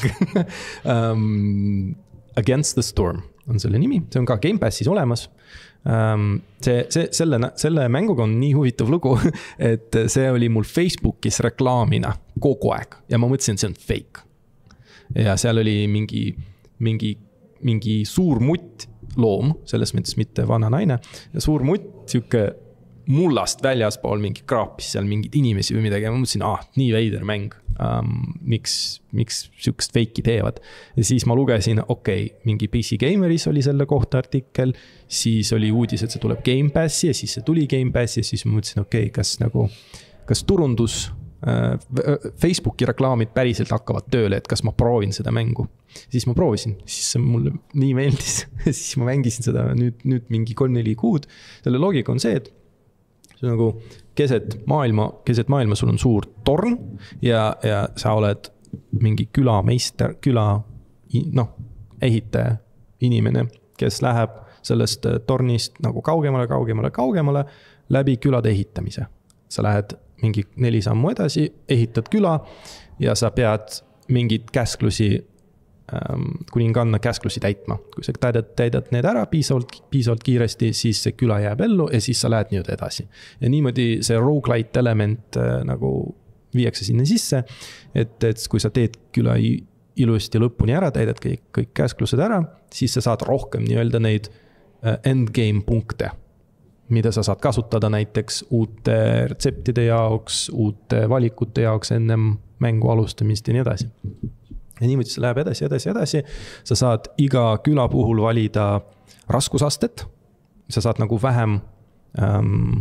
um, Against the Storm on selle nimi, see on ka Gamepassis olemas. Um, see, see, selle, selle mänguga on nii huvitav lugu, et see oli mul Facebookis reklaamina kogu aeg ja ma mõtlesin, et see on fake. Ja seal oli mingi, mingi, mingi suur mutt loom, selles mõttes mitte vana naine, ja suur mutt, siuke mullast väljaspool mingi kraapis seal mingid inimesi või midagi ja ma mõtlesin, ah, nii veider mäng. Um, miks, miks siukest feiki teevad. Ja siis ma lugesin, okei, okay, mingi P C Gameris oli selle kohta artikkel, siis oli uudis, et see tuleb Game Passi ja siis see tuli Game Passi ja siis ma mõtlesin, okei, okay, kas nagu, kas turundus äh, Facebooki reklaamid päriselt hakkavad tööle, et kas ma proovin seda mängu. Siis ma proovisin, siis see mulle nii meeldis, siis ma mängisin seda nüüd, nüüd mingi kolm-neli kuud. Selle loogika on see, et see on nagu keset maailma, keset maailma sul on suur torn ja, ja sa oled mingi külameister, küla, noh, ehitaja inimene, kes läheb sellest tornist nagu kaugemale, kaugemale, kaugemale läbi külade ehitamise. Sa lähed mingi neli sammu edasi, ehitad küla ja sa pead mingid käsklusi kuninganna käsklusi täitma. Kui sa täidad, täidad need ära piisavalt, piisavalt kiiresti, siis see küla jääb ellu ja siis sa lähed nüüd edasi. Ja niimoodi see roguelite element äh, nagu viiakse sinna sisse, et, et kui sa teed küla ilusti lõpuni ära, täidad kõik, kõik käsklused ära, siis sa saad rohkem nii-öelda neid äh, endgame punkte, mida sa saad kasutada näiteks uute retseptide jaoks, uute valikute jaoks ennem mängu alustamist ja nii edasi. Ja niimoodi see läheb edasi, edasi, edasi. Sa saad iga küla puhul valida raskusastet. Sa saad nagu vähem um,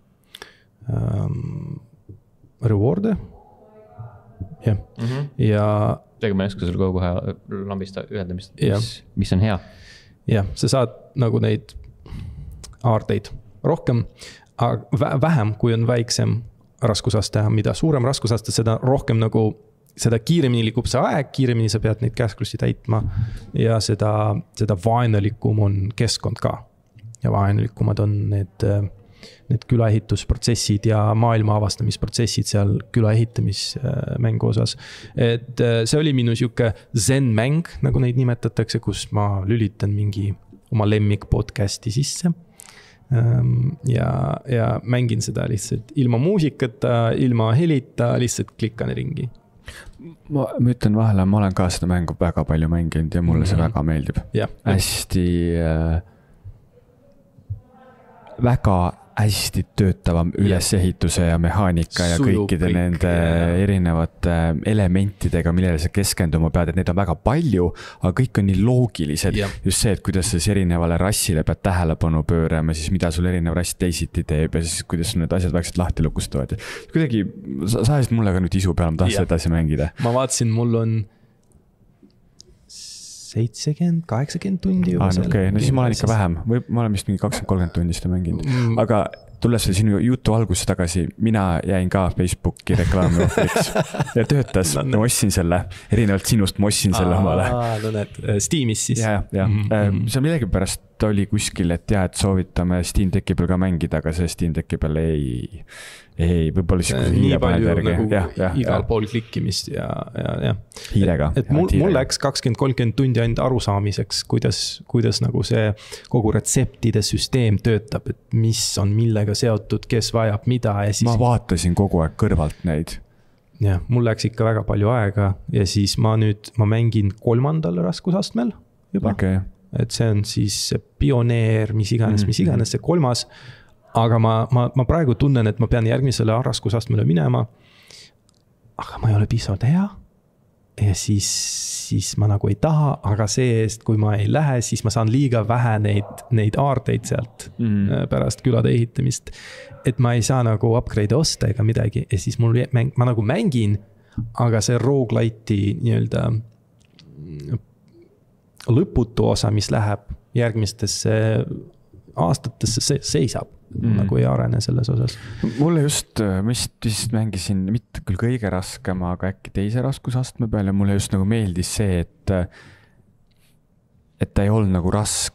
um, reward'e. Yeah. Mm-hmm. Ja
Tega ma ei oska sul kohe lambista öelda, mis, mis, mis on hea.
Jah, sa saad nagu neid aarteid rohkem, aga vähem, kui on väiksem raskusaste. Mida suurem raskusaste, seda rohkem nagu seda kiiremini liigub see aeg, kiiremini sa pead neid käsklusi täitma ja seda, seda vaenalikum on keskkond ka. Ja vaenalikumad on need, need külaehitusprotsessid ja maailma avastamisprotsessid seal külaehitamismängu osas. Et see oli minu siuke zen mäng, nagu neid nimetatakse, kus ma lülitan mingi oma lemmik podcasti sisse. Ja, ja mängin seda lihtsalt ilma muusikata, ilma helita, lihtsalt klikkan ringi.
Ma, ma ütlen vahele, ma olen ka seda mängu väga palju mänginud ja mulle see mm-hmm. väga meeldib.
Yeah.
Hästi äh, väga hästi töötavam ülesehituse ja mehaanika ja Sujub kõikide kõik, nende ja. Erinevate elementidega, millele sa keskenduma pead, et neid on väga palju, aga kõik on nii loogilised. Ja. Just see, et kuidas sa siis erinevale rassile pead tähelepanu pöörama, siis mida sul erinev rass teisiti teeb ja siis kuidas need asjad vaikselt lahti lukustavad. Kuidagi, sa ajasid mulle ka nüüd isu peale, ma tahtsin edasi mängida.
Ma vaatasin, mul on seitsekümmend, kaheksakümmend tundi juba.
Ah, no, okay. No siis ma olen ikka vähem. Või ma olen vist mingi kakskümmend kolmkümmend tundi seda mänginud. Mm. Aga tulles sinu jutu algusse tagasi, mina jäin ka Facebooki reklaami ohvriks ja töötas. No, ma ostsin selle. Erinevalt sinust ma ostsin selle
Aa,
omale.
No need Steamis siis.
Ja, ja. Mm-hmm. See millegi pärast oli kuskil, et jah, et soovitame Steam Decki peal ka mängida, aga see Steam Decki peal ei, ei, võib-olla siis
nii palju nagu ja, ja, igal ja. Pool klikkimist ja, ja, ja.
Hiirega.
Et, et mul, mul läks kakskümmend kolmkümmend tundi ainult arusaamiseks, kuidas, kuidas nagu see kogu retseptide süsteem töötab, et mis on millega seotud, kes vajab mida ja siis.
Ma vaatasin kogu aeg kõrvalt neid.
Ja, mul läks ikka väga palju aega ja siis ma nüüd, ma mängin kolmandal raskusastmel juba.
Okay.
Et see on siis pioneer, mis iganes, mis iganes see kolmas. Aga ma, ma, ma praegu tunnen, et ma pean järgmisele raskusastmele minema. Aga ma ei ole piisavalt hea. Ja siis, siis ma nagu ei taha, aga see eest, kui ma ei lähe, siis ma saan liiga vähe neid, neid aarteid sealt mm. pärast külade ehitamist. Et ma ei saa nagu upgrade osta ega midagi. Ja siis mul mäng, ma nagu mängin, aga see roguelite'i nii-öelda lõputu osa, mis läheb järgmistesse aastatesse, see seisab. Mm. Nagu ei arene selles osas.
Mulle just, ma vist mängisin mitte küll kõige raskem, aga äkki teise raskusastme peal ja mulle just nagu meeldis see, et et ta ei olnud nagu raske,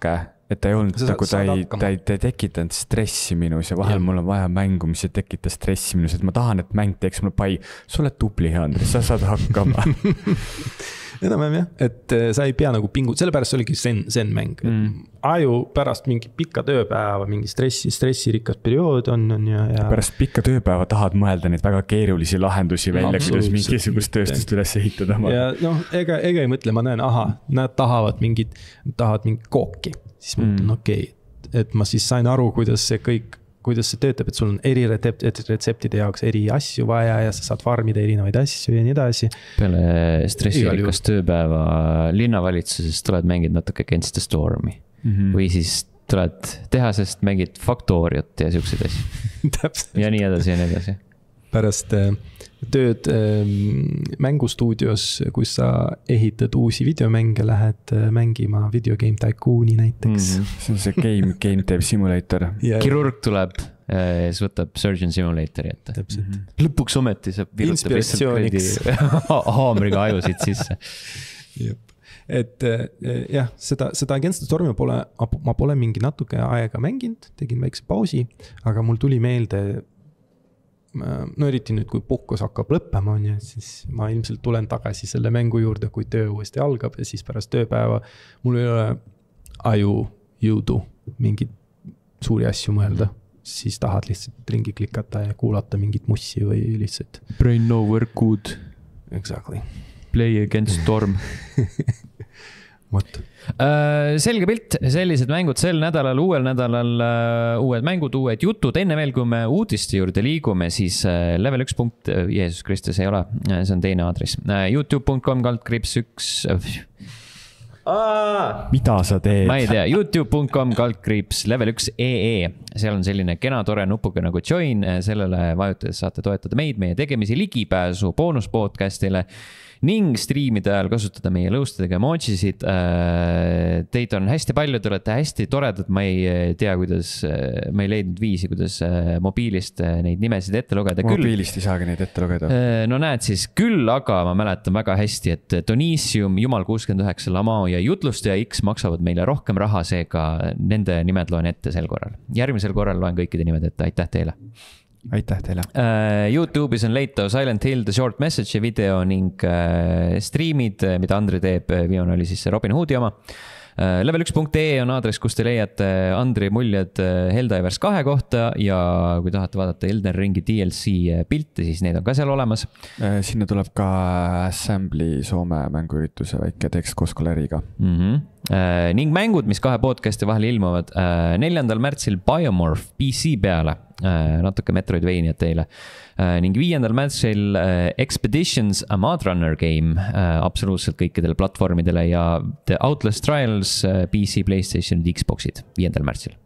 et ta ei olnud nagu, ta ei, ta ei, ta ei tekitanud stressi minus ja vahel ja. Mul on vaja mängu, mis ei tekita stressi minus, et ma tahan, et mäng teeks mulle pai, sa oled tubli, Andres, sa saad hakkama.
enam-vähem jah, et sa ei pea nagu pingu, sellepärast oligi zen, zen mäng mm.. aju pärast mingi pika tööpäeva, mingi stressi, stressirikas periood on, on ja, ja.
Pärast pika tööpäeva tahad mõelda neid väga keerulisi lahendusi välja, kuidas mingisugust tööstust üles ehitada.
Ja noh, ega, ega ei mõtle, ma näen, aha, nad tahavad mingit, tahavad mingit kooki, siis ma mõtlen, mm. okei, okay, et ma siis sain aru, kuidas see kõik, kuidas see töötab, et sul on eri retsept, retseptide jaoks eri asju vaja ja sa saad farmida erinevaid asju ja nii edasi.
Peale stressirikas tööpäeva linnavalitsusest tuled mängid natuke Against the Stormi mm -hmm. või siis tuled tehasest mängid Factoriat ja siukseid asju. ja nii edasi ja nii edasi.
Pärast tööd mängustuudios, kus sa ehitad uusi videomänge, lähed mängima Video Game Tycooni näiteks.
Mm, see on see Game, Game Dev Simulator.
Kirurg tuleb ja siis võtab Surgeon Simulatori ette.
Täpselt.
Lõpuks ometi saab virutab lihtsalt haamriga ajusid sisse.
Jep. Et jah, seda, seda Against the Stormi pole, ma pole mingi natuke aega mänginud, tegin väikse pausi, aga mul tuli meelde, no eriti nüüd, kui puhkus hakkab lõppema, on ja siis ma ilmselt tulen tagasi selle mängu juurde, kui töö uuesti algab ja siis pärast tööpäeva mul ei ole aju jõudu mingit suuri asju mõelda, siis tahad lihtsalt ringi klikata ja kuulata mingit mussi või lihtsalt.
Brain no work good.
Exactly.
Play Against Storm.
What?
Selge pilt, sellised mängud sel nädalal, uuel nädalal uued mängud, uued jutud. Enne veel, kui me uudiste juurde liigume, siis level üks punkt, Jeesus Kristus ei ole, see on teine aadress. youtube punkt com kaldkriips üks.
Mida sa teed?
Ma ei tea, youtube punkt com kaldkriips level üks ee. Seal on selline kena tore nupuga nagu join, sellele vajutades saate toetada meid, meie tegemisi, ligipääsu boonus podcastile ning striimide ajal kasutada meie lõustadega emojisid. Teid on hästi palju, te olete hästi toredad, ma ei tea, kuidas, ma ei leidnud viisi, kuidas mobiilist neid nimesid ette lugeda.
Mobiilist ei saagi neid ette lugeda.
No näed siis, küll aga ma mäletan väga hästi, et Donisium, Jumal kuuskümmend üheksa, Lamao ja Jutlustaja X maksavad meile rohkem raha, seega nende nimed loen ette sel korral. Järgmisel korral loen kõikide nimed ette, aitäh teile.
Aitäh teile.
Uh, YouTube'is on leitav Silent Hill The Short Message video ning uh, streamid, mida Andri teeb, viimane oli siis Robin Hoodi oma. Uh, level üks punkt ee on aadress, kus te leiate Andri muljed Helldivers kahe kohta ja kui tahate vaadata Elden Ringi D L C pilte, siis need on ka seal olemas.
Uh, sinna tuleb ka Assembly Soome mänguürituse väike tekst koos koleriga.
Mhm. Uh, ning mängud, mis kahe podcasti vahel ilmuvad uh, neljandal märtsil Biomorph P C peale, uh, natuke Metroidvaniat teile uh, ning viiendal märtsil uh, Expeditions A Mud Runner game uh, absoluutselt kõikidele platvormidele ja The Outlast Trials uh, P C, PlayStation ja Xboxid viiendal märtsil.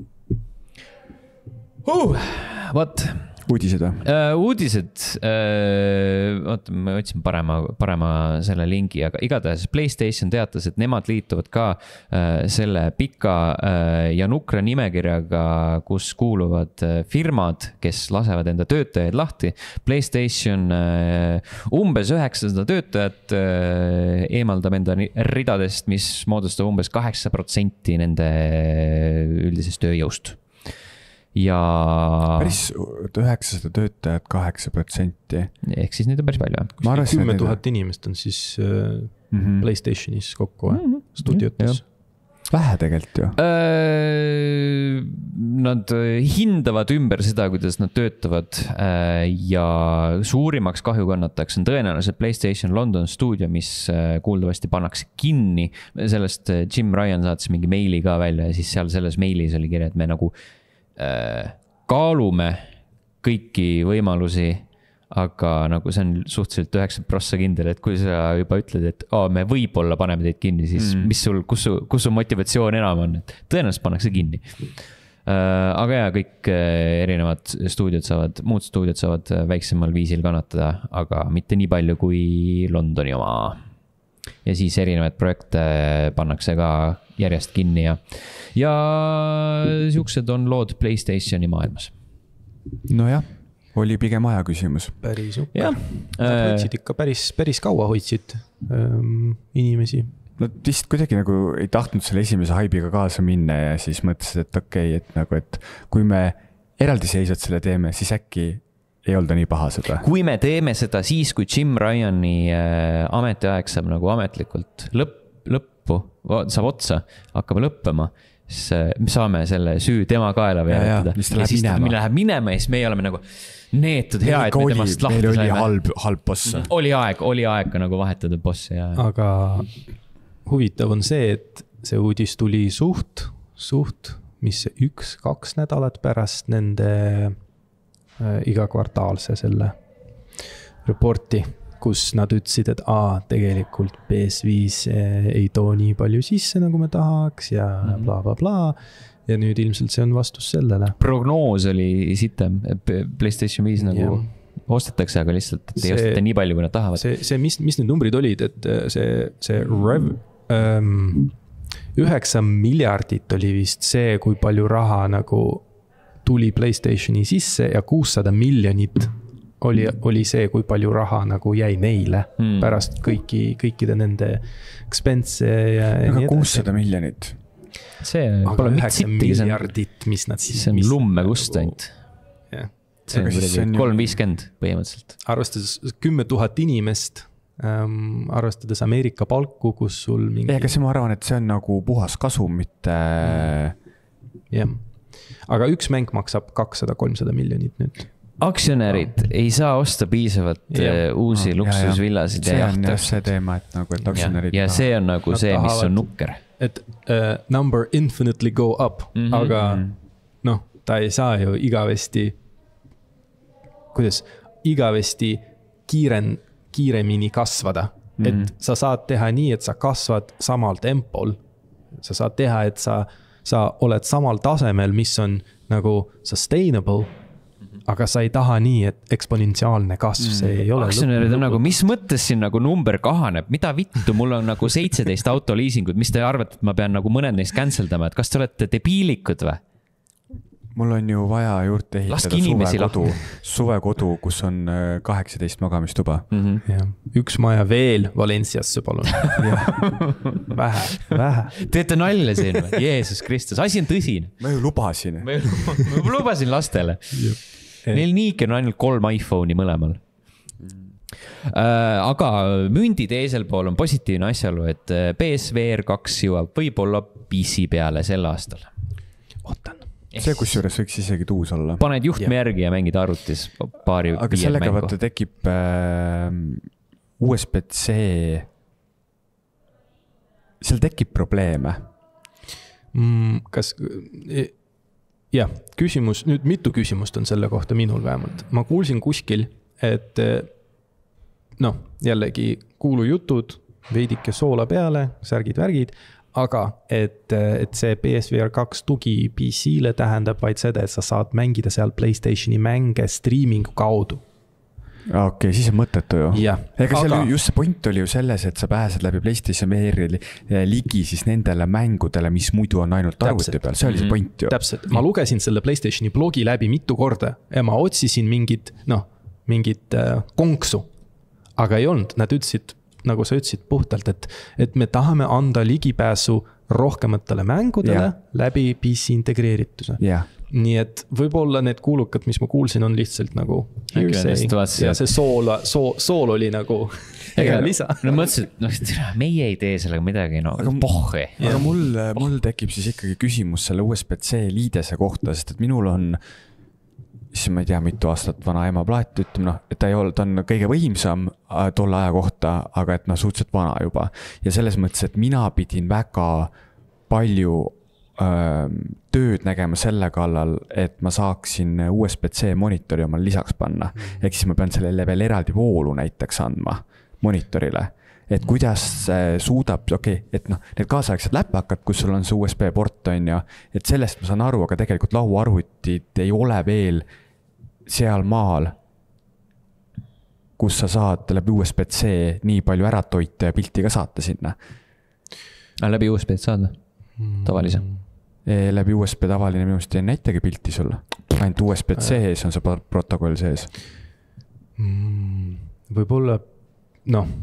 Uh, what?
Uudised või?
Uh, uudised, uh, oota, ma otsin parema, parema selle lingi, aga igatahes PlayStation teatas, et nemad liituvad ka uh, selle pika uh, ja nukra nimekirjaga, kus kuuluvad uh, firmad, kes lasevad enda töötajaid lahti. PlayStation uh, umbes üheksasada töötajat uh, eemaldab enda ridadest, mis moodustab umbes kaheksa protsenti nende üldisest tööjõust. Ja
päris üheksasada töötajat, kaheksa protsenti.
Ehk siis neid on päris palju.
kümme tuhat inimest on siis äh, mm-hmm. PlayStationis kokku mm-hmm. studiotes.
Vähe tegelikult ju.
Nad hindavad ümber seda, kuidas nad töötavad ja suurimaks kahjukannatajaks on tõenäoliselt PlayStation London stuudio, mis kuuldavasti pannakse kinni. Sellest Jim Ryan saatis mingi meili ka välja ja siis seal selles meilis oli kirja, et me nagu kaalume kõiki võimalusi, aga nagu see on suhteliselt üheksa prossa kindel, et kui sa juba ütled, et oh, me võib-olla paneme teid kinni, siis mm. mis sul, kus su, kus su motivatsioon enam on, et tõenäoliselt pannakse kinni. Aga ja, kõik erinevad stuudiod saavad, muud stuudiod saavad väiksemal viisil kannatada, aga mitte nii palju kui Londoni oma. Ja siis erinevaid projekte pannakse ka järjest kinni ja, ja siuksed on lood PlayStationi maailmas.
No jah, oli pigem aja küsimus.
Päris super. Nad hoidsid ikka päris, päris kaua hoidsid ähm, inimesi.
nad vist kuidagi nagu ei tahtnud selle esimese haibiga kaasa minna ja siis mõtlesid, et okei okay,, et nagu, et kui me eraldiseisvalt selle teeme, siis äkki ei olda nii paha seda.
Kui me teeme seda siis, kui Jim Ryani äh, ametiaeg saab nagu ametlikult lõpp, lõppu, saab otsa, hakkab lõppema, siis äh, me saame selle süü tema kaela veeretada. Ja, ja, ja siis ta läheb minema ja siis meie oleme nagu neetud hea, et me temast lahti
saime. Meil oli halb, halb boss.
Oli aeg, oli aeg ka nagu vahetada bossi. Ja...
Aga huvitav on see, et see uudis tuli suht, suht, mis üks, kaks nädalat pärast nende äh, iga kvartaalse selle reporti, kus nad ütlesid, et aa, tegelikult P S viis ei too nii palju sisse, nagu me tahaks ja mm-hmm. bla bla bla. Ja nüüd ilmselt see on vastus sellele.
Prognoos oli sitem, PlayStation viis nagu yeah. ostetakse, aga lihtsalt et ei see, osteta nii palju, kui nad tahavad.
See, see mis, mis need numbrid olid, et see, see rev... Um, üheksa miljardit oli vist see, kui palju raha nagu tuli PlayStationi sisse ja kuussada miljonit oli, oli see, kui palju raha nagu jäi neile hmm. pärast kõiki, kõikide nende expense ja, ja
aga kuussada miljonit.
See
pole üheksa miljardit, mis nad siis...
See on lumme kust ainult. Yeah. See on kolm viiskümmend põhimõtteliselt.
Arvestades kümme tuhat inimest... Ähm, arvestades Ameerika palku, kus sul mingi...
Ega see ma arvan, et see on nagu puhas kasu, mitte...
Jah. Aga üks mäng maksab kakssada kolmsada miljonit nüüd.
Aktsionärid no. ei saa osta piisavalt ja. uusi no, luksusvillasid ja, ja.
See on jah see teema, et nagu, et aktsionärid...
Ja, ja see on nagu see, mis tahavad, on nukker.
Et uh, number infinitely go up, mm-hmm. aga noh, ta ei saa ju igavesti... Kuidas? Igavesti kiiren... kiiremini kasvada, mm-hmm. et sa saad teha nii, et sa kasvad samal tempol. Sa saad teha, et sa, sa oled samal tasemel, mis on nagu sustainable, mm-hmm. aga sa ei taha nii, et eksponentsiaalne kasv, mm-hmm. see ei ole.
Aktsionärid on nagu, mis mõttes siin nagu number kahaneb, mida vittu, mul on nagu seitseteist autoliisingud, mis te arvate, et ma pean nagu mõned neist canceldama, et kas te olete debiilikud või?
Mul on ju vaja juurde ehitada suvekodu, suvekodu, kus on kaheksateist magamistuba.
Mm-hmm. Ja. Üks maja veel Valenciasse, palun. vähe, vähe.
Teete nalja siin või? Jeesus Kristus, asi on tõsine.
Ma ju lubasin.
Ma ju lubasin lastele. Neil niigi on ainult kolm iPhone'i mõlemal. Äh, aga mündi teisel pool on positiivne asjaolu, et P S V R kaks jõuab võib-olla P C peale sel aastal.
Ootan.
See, kus juures võiks isegi tuus olla.
Paned juhtme ja. järgi ja mängid arvutis paari
aga sellega vaata tekib äh, U S B C, seal tekib probleeme.
Mm, kas, jah, küsimus, nüüd mitu küsimust on selle kohta minul vähemalt. Ma kuulsin kuskil, et noh, jällegi kuulujutud, veidike soola peale, särgid, värgid, aga et, et see P S V R kaks tugi P C-le tähendab vaid seda, et sa saad mängida seal PlayStationi mänge streamingu kaudu.
Okei, okay, siis on mõttetu ju.
Ja,
ega
aga...
seal just see point oli ju selles, et sa pääsed läbi PlayStation V R-i ligi siis nendele mängudele, mis muidu on ainult arvuti peal. See oli see point ju.
Täpselt. Ma lugesin selle PlayStationi blogi läbi mitu korda ja ma otsisin mingit, noh, mingit äh, konksu, aga ei olnud. Nad ütlesid, nagu sa ütlesid puhtalt, et, et me tahame anda ligipääsu rohkematele mängudele yeah. läbi P C integreerituse.
Yeah.
Nii et võib-olla need kuulukad, mis ma kuulsin, on lihtsalt nagu ja see sool, sool, sool oli nagu ega lisa.
No mõtlesin, et no, meie ei tee sellega midagi, no aga, pohhe.
Aga mul, mul tekib siis ikkagi küsimus selle U S B C liidese kohta, sest et minul on siis ma ei tea, mitu aastat vana ema plaat, ütleme noh, et ta ei ole, ta on kõige võimsam tolle aja kohta, aga et noh, suhteliselt vana juba. Ja selles mõttes, et mina pidin väga palju öö, tööd nägema selle kallal, et ma saaksin U S B C monitori omal lisaks panna. Ehk siis ma pean sellele veel eraldi voolu näiteks andma monitorile. Et kuidas suudab, okei, okay, et noh, need kaasaegsed läpakad, kus sul on see U S B port on ja, et sellest ma saan aru, aga tegelikult lauarvutid ei ole veel seal maal, kus sa saad läbi U S B C nii palju ära toita ja pilti ka saata sinna.
Aga läbi U S B saada? Tavalise?
E, läbi U S B tavaline minu meelest ei näitagi pilti sulle. Ainult U S B C-s on see protokoll sees.
Võib-olla, noh,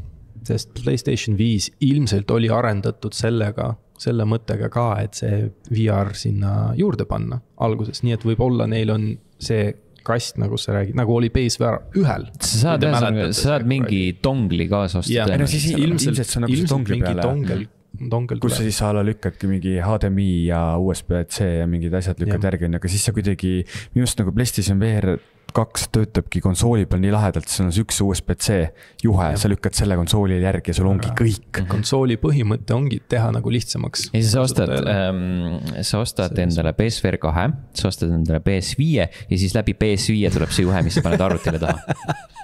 sest PlayStation viis ilmselt oli arendatud sellega, selle mõttega ka, et see V R sinna juurde panna alguses, nii et võib-olla neil on see kast, nagu sa räägid, nagu oli P S V R ühel.
Sa saad, sa saad mingi dongli kaasa osta.
Ja, no siis ilmselt, ilmselt see on nagu see dongli peale.
Dongel, dongel
kus sa siis ala lükkadki mingi H D M I ja U S B C ja mingid asjad lükkad ja. järgi, aga siis sa kuidagi, minust nagu PlayStation V R kaks töötabki konsooli peal nii lahedalt, sul on üks U S B C juhe, sa lükkad selle konsooli järgi ja sul ongi kõik.
Konsooli põhimõte ongi teha nagu lihtsamaks.
Ja siis sa ostad, ähm, sa ostad endale P S V R kahe, sa ostad endale P S viie ja siis läbi P S viie tuleb see juhe, mis sa paned arvutile taha.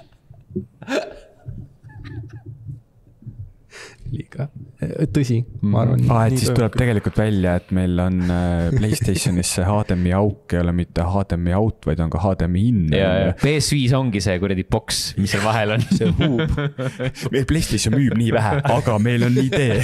Liiga. Tõsi, ma arvan.
Ah, et siis tuleb tegelikult välja, et meil on PlayStationis see H D M I auk ei ole mitte H D M I out, vaid on ka H D M I in.
Ja, ja. P S viis ongi see kuradi boks, mis seal vahel on.
See huub.
Meil PlayStation müüb nii vähe, aga meil on idee.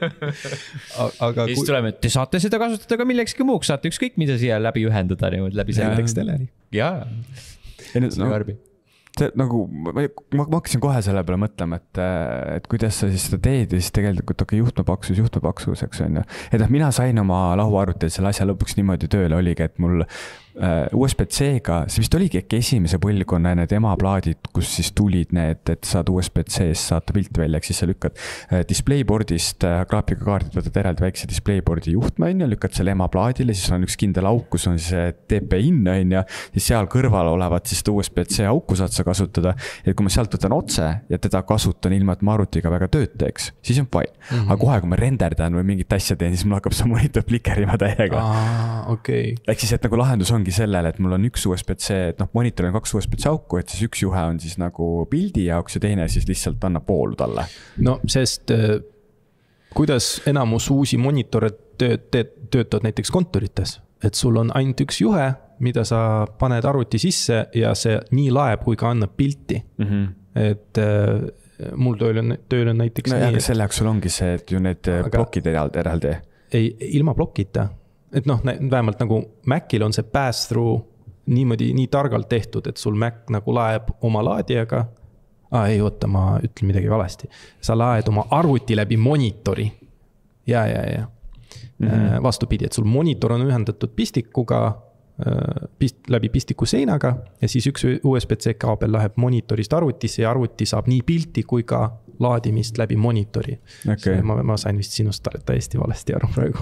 Aga ja siis tuleme, et te saate seda kasutada ka millekski muuks, saate ükskõik mida siia läbi ühendada, läbi selle teksteleri. Jaa,
see on karbi. Nagu, ma, ma hakkasin kohe selle peale mõtlema, et, et kuidas sa siis seda teed ja siis tegelikult okei, juhtmepaksus, juhtmepaksuseks on ju. Et mina sain oma lauaarvutil selle asja lõpuks niimoodi tööle oligi, et mul U S B C-ga, see vist oligi äkki esimese põlvkonna need emaplaadid, kus siis tulid need, et saad U S B C-st saata pilti välja, eks siis sa lükkad displayboardist graafikakaardid, võtad eraldi väikse displayboardi juhtme on ja lükkad selle emaplaadile, siis on üks kindel auk, kus on see D P in on ja siis seal kõrval olevat siis U S B C auku saad sa kasutada, et kui ma sealt võtan otse ja teda kasutan ilma, et ma arvutiga väga tööd teeks, siis on fine. Mm-hmm. Aga kohe, kui ma renderdan või mingit asja teen, siis mul hakkab see monitor plikerima täiega.
Ah, okay.
Ehk siis, et nagu lahendus ongi sellele, et mul on üks U S B C, et noh, monitor on kaks U S B C auku, et siis üks juhe on siis nagu pildi jaoks ja teine siis lihtsalt annab voolu talle.
No, sest äh, kuidas enamus uusi monitore tööd, tööd, töötavad näiteks kontorites, et sul on ainult üks juhe, mida sa paned arvuti sisse ja see nii laeb, kui ka annab pilti. Mm-hmm. Et äh, mul tööl on, tööl on näiteks
no,
nii.
Aga selle jaoks sul ongi see, et ju need aga, plokid eraldi, eraldi.
Ei, ilma plokita. Et noh, vähemalt nagu Macil on see pass-through niimoodi nii targalt tehtud, et sul Mac nagu laeb oma laadijaga. Ah, ei, oota, ma ütlen midagi valesti. Sa laed oma arvuti läbi monitori. Ja, ja, ja. Mm-hmm. Vastupidi, et sul monitor on ühendatud pistikuga, pist, läbi pistiku seinaga ja siis üks U S B C kaabel läheb monitorist arvutisse ja arvuti saab nii pilti kui ka laadimist läbi monitori. Okay. Ma, ma sain vist sinust täiesti valesti aru praegu.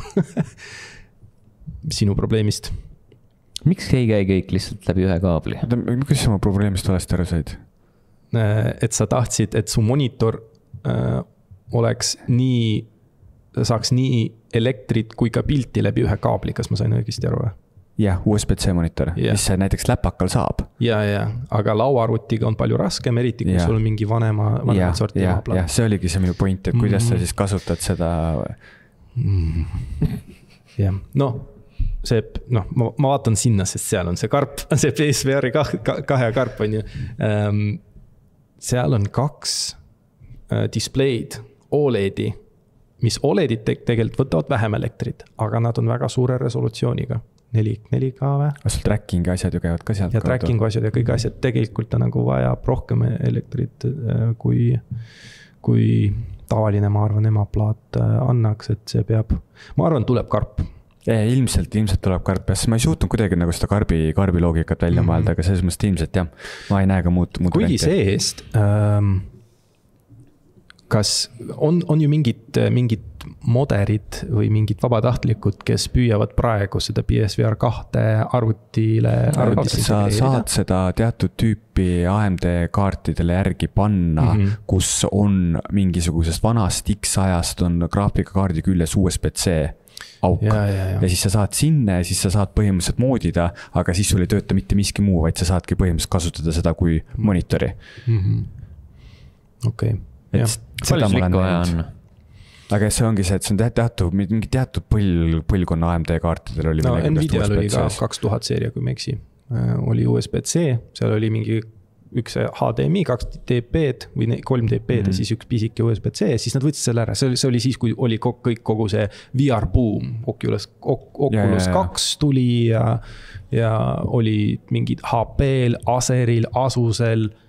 Sinu probleemist.
Miks ei käi kõik lihtsalt läbi ühe kaabli?
Miks sa oma probleemist valesti aru said?
Et sa tahtsid, et su monitor äh, oleks nii, saaks nii elektrit kui ka pilti läbi ühe kaabli, kas ma sain õigesti aru?
Jah, U S B C monitor, yeah. Mis see näiteks läpakal saab.
Ja, ja, aga lauaarvutiga on palju raskem, eriti kui yeah. sul on mingi vanema, vanema ja, sorti
ja,
emaplaan.
Ja, see oligi see minu point, et kuidas mm. sa siis kasutad seda.
Mm. Ja, no, see, noh, ma, ma vaatan sinna, sest seal on see karp, see P S V R kahe, kahe karp on ju. Um, seal on kaks uh, display'd, O L E D-i, mis O L E D-id te- tegelikult võtavad vähem elektrit, aga nad on väga suure resolutsiooniga. Neli, neli ka või?
Sul tracking asjad ju käivad ka sealt.
Ja tracking asjad ja kõik asjad tegelikult on nagu vaja rohkem elektrit kui, kui tavaline, ma arvan, emaplaat annaks, et see peab, ma arvan, tuleb karp.
Ja, ilmselt, ilmselt tuleb karp, sest ma ei suutnud kuidagi nagu seda karbi, karbi loogikat välja mm-hmm. mõelda, aga selles mõttes ilmselt jah, ma ei näe ka muud, muud
kuigi see-eest, ähm, kas on, on ju mingid, mingid moderid või mingid vabatahtlikud, kes püüavad praegu seda P S V R kahte arvutile, arvutile
sa saad seda teatud tüüpi A M D kaartidele järgi panna, mm-hmm. kus on mingisugusest vanast X-ajast on graafikakaardi küljes U S B C auk. Ja, ja, ja. ja siis sa saad sinna ja siis sa saad põhimõtteliselt moodida, aga siis sul ei tööta mitte miski muu, vaid sa saadki põhimõtteliselt kasutada seda kui monitori.
Mm-hmm. Okei.
Okay. Palju slikku aja on?
Aga see ongi see, et see on teatud, mingi teatud põl, põlkonna A M D kaartidel oli.
No Nvidial oli ka kaks tuhat seeria, kui me eksi. Oli U S B C, seal oli mingi üks H D M I, kaks D P-d või kolm D P-d mm-hmm. ja siis üks pisike U S B C, siis nad võtsid selle ära. See oli, see oli siis, kui oli kõik kogu see V R boom, Oculus, Oculus kaks tuli ja, ja oli mingid H P-l, Aceril, Asusel,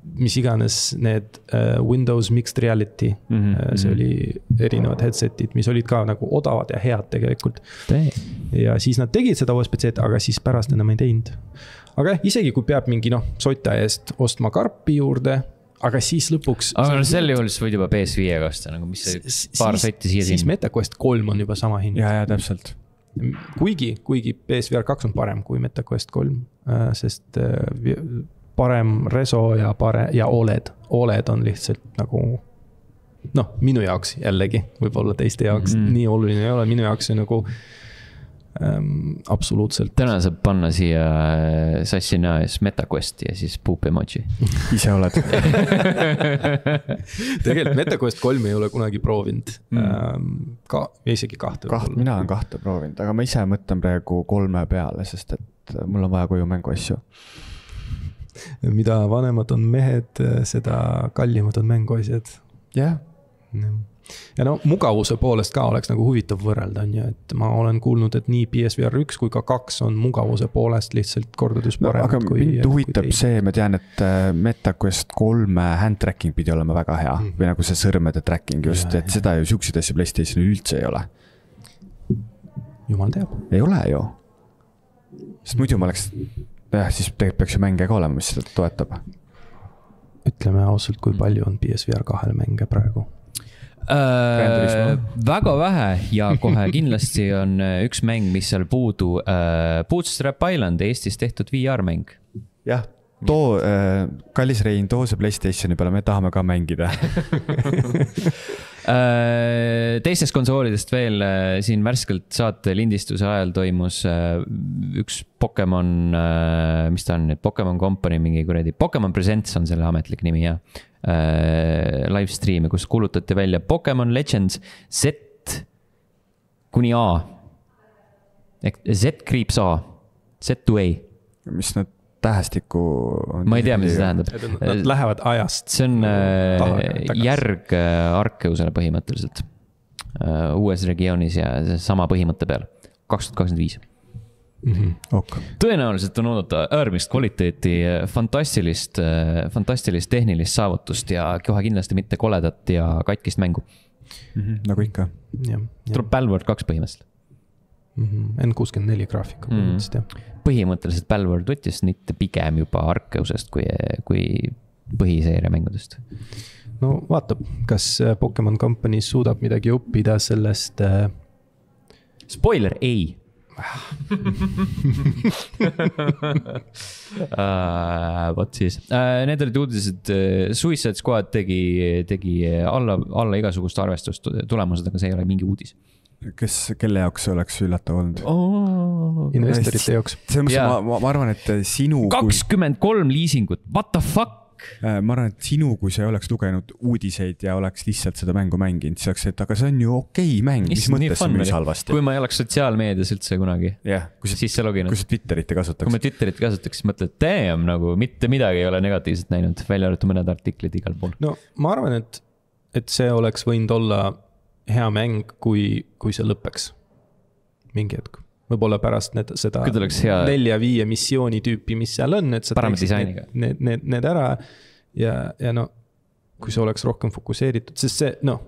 mis iganes need uh, Windows Mixed Reality mm, -hmm. uh, see oli erinevad headset'id, mis olid ka nagu odavad ja head tegelikult. Ja siis nad tegid seda U S B C-d, aga siis pärast enam ei teinud. Aga isegi kui peab mingi noh, sota eest ostma karpi juurde, aga siis lõpuks...
Aga no sel juhul siis võid juba P S viie osta, nagu mis see paar sotti siia
siin. Siis MetaQuest kolm on juba sama hind.
Ja, ja täpselt.
Kuigi, kuigi P S V R kaks on parem kui MetaQuest kolm, sest parem reso ja, pare, ja OLED. OLED on lihtsalt nagu, noh, minu jaoks jällegi, võib-olla teiste jaoks mm -hmm. nii oluline ei ole, minu jaoks see nagu ähm, absoluutselt.
Täna saab panna siia sassi näes MetaQuesti ja siis poop emoji.
Ise oled.
Tegelikult MetaQuest kolm ei ole kunagi proovinud. Mm. Ähm, ka, isegi kahte.
Kaht, mina olen kahte proovinud, aga ma ise mõtlen praegu kolme peale, sest et mul on vaja koju mänguasju.
Mida vanemad on mehed, seda kallimad on mänguasjad.
Jah.
Yeah. Ja no mugavuse poolest ka oleks nagu huvitav võrrelda, on ju, et ma olen kuulnud, et nii P S V R üks kui ka kaks on mugavuse poolest lihtsalt kordades paremad
no, aga kui... Mind huvitab kui see, ma tean, et MetaQuest kolme hand tracking pidi olema väga hea mm. või nagu see sõrmede tracking just, ja, et ja. Seda ju siukseid asja PlayStationil üldse ei ole.
Jumal teab.
Ei ole ju. Sest muidu ma oleks... jah, siis tegelikult peaks ju mänge ka olema, mis seda toetab.
Ütleme ausalt, kui palju on P S V R kahel mänge praegu?
Äh, väga vähe ja kohe kindlasti on üks mäng, mis seal puudu. Äh, Bootstrap Island, Eestis tehtud V R-mäng.
Jah, too, äh, kallis Rein, too see PlayStationi peale, me tahame ka mängida.
Teistest konsoolidest veel siin värskelt saate lindistuse ajal toimus üks Pokemon, mis ta on nüüd, Pokemon Company mingi kuradi, Pokemon Presents on selle ametlik nimi ja live stream, kus kuulutati välja Pokemon Legends Z kuni A Z kriips A Z to A
mis nad tähestikku
ma ei tea, mis see tähendab.
Nad lähevad ajast.
See on taha, järg Arceusele põhimõtteliselt uues regioonis ja sama põhimõtte peal kaks tuhat kakskümmend viis.
Mm-hmm. Okay.
Tõenäoliselt on oodata äärmist kvaliteeti, fantastilist, fantastilist tehnilist saavutust ja kohe kindlasti mitte koledat ja katkist mängu.
Mm-hmm. Nagu ikka.
Ja, ja.
Tuleb Palworld kaks põhimõtteliselt.
Mm-hmm. N kuuskümmend neli graafika põhimõtteliselt, jah.
Mm. Põhimõtteliselt Palworld võttis mitte pigem juba Arceusest kui, kui põhiseeria mängudest.
No vaatab, kas Pokemon Company suudab midagi õppida sellest...
Spoiler, ei. uh, Vot siis uh, Need olid uudised uh, Suicide Squad tegi, tegi alla, alla igasugust arvestust tulemused, aga see ei ole mingi uudis.
Kes, kelle jaoks see oleks üllatav olnud?
Oh, investorite jaoks.
Ma, ma, ma arvan, et sinu
kakskümmend kolm kui... liisingut, what the fuck?
Ma arvan, et sinu, kui sa oleks lugenud uudiseid ja oleks lihtsalt seda mängu mänginud, siis oleks, et aga see on ju okei mäng, mis mõttes see müüs halvasti.
Kui ma ei oleks sotsiaalmeedias üldse kunagi,
yeah, sa,
siis see loginud.
Kui sa Twitterit kasutaks.
Kui ma Twitterit kasutaks, siis mõtled, et damn, nagu mitte midagi ei ole negatiivset näinud, välja arvatud mõned artiklid igal pool.
No ma arvan, et, et see oleks võinud olla hea mäng, kui, kui see lõpeks mingi hetk. Võib-olla pärast need, seda nelja viie missiooni tüüpi, mis seal on, et sa teeksid need, need, need, need ära ja, ja no, kui see oleks rohkem fokuseeritud, sest see, noh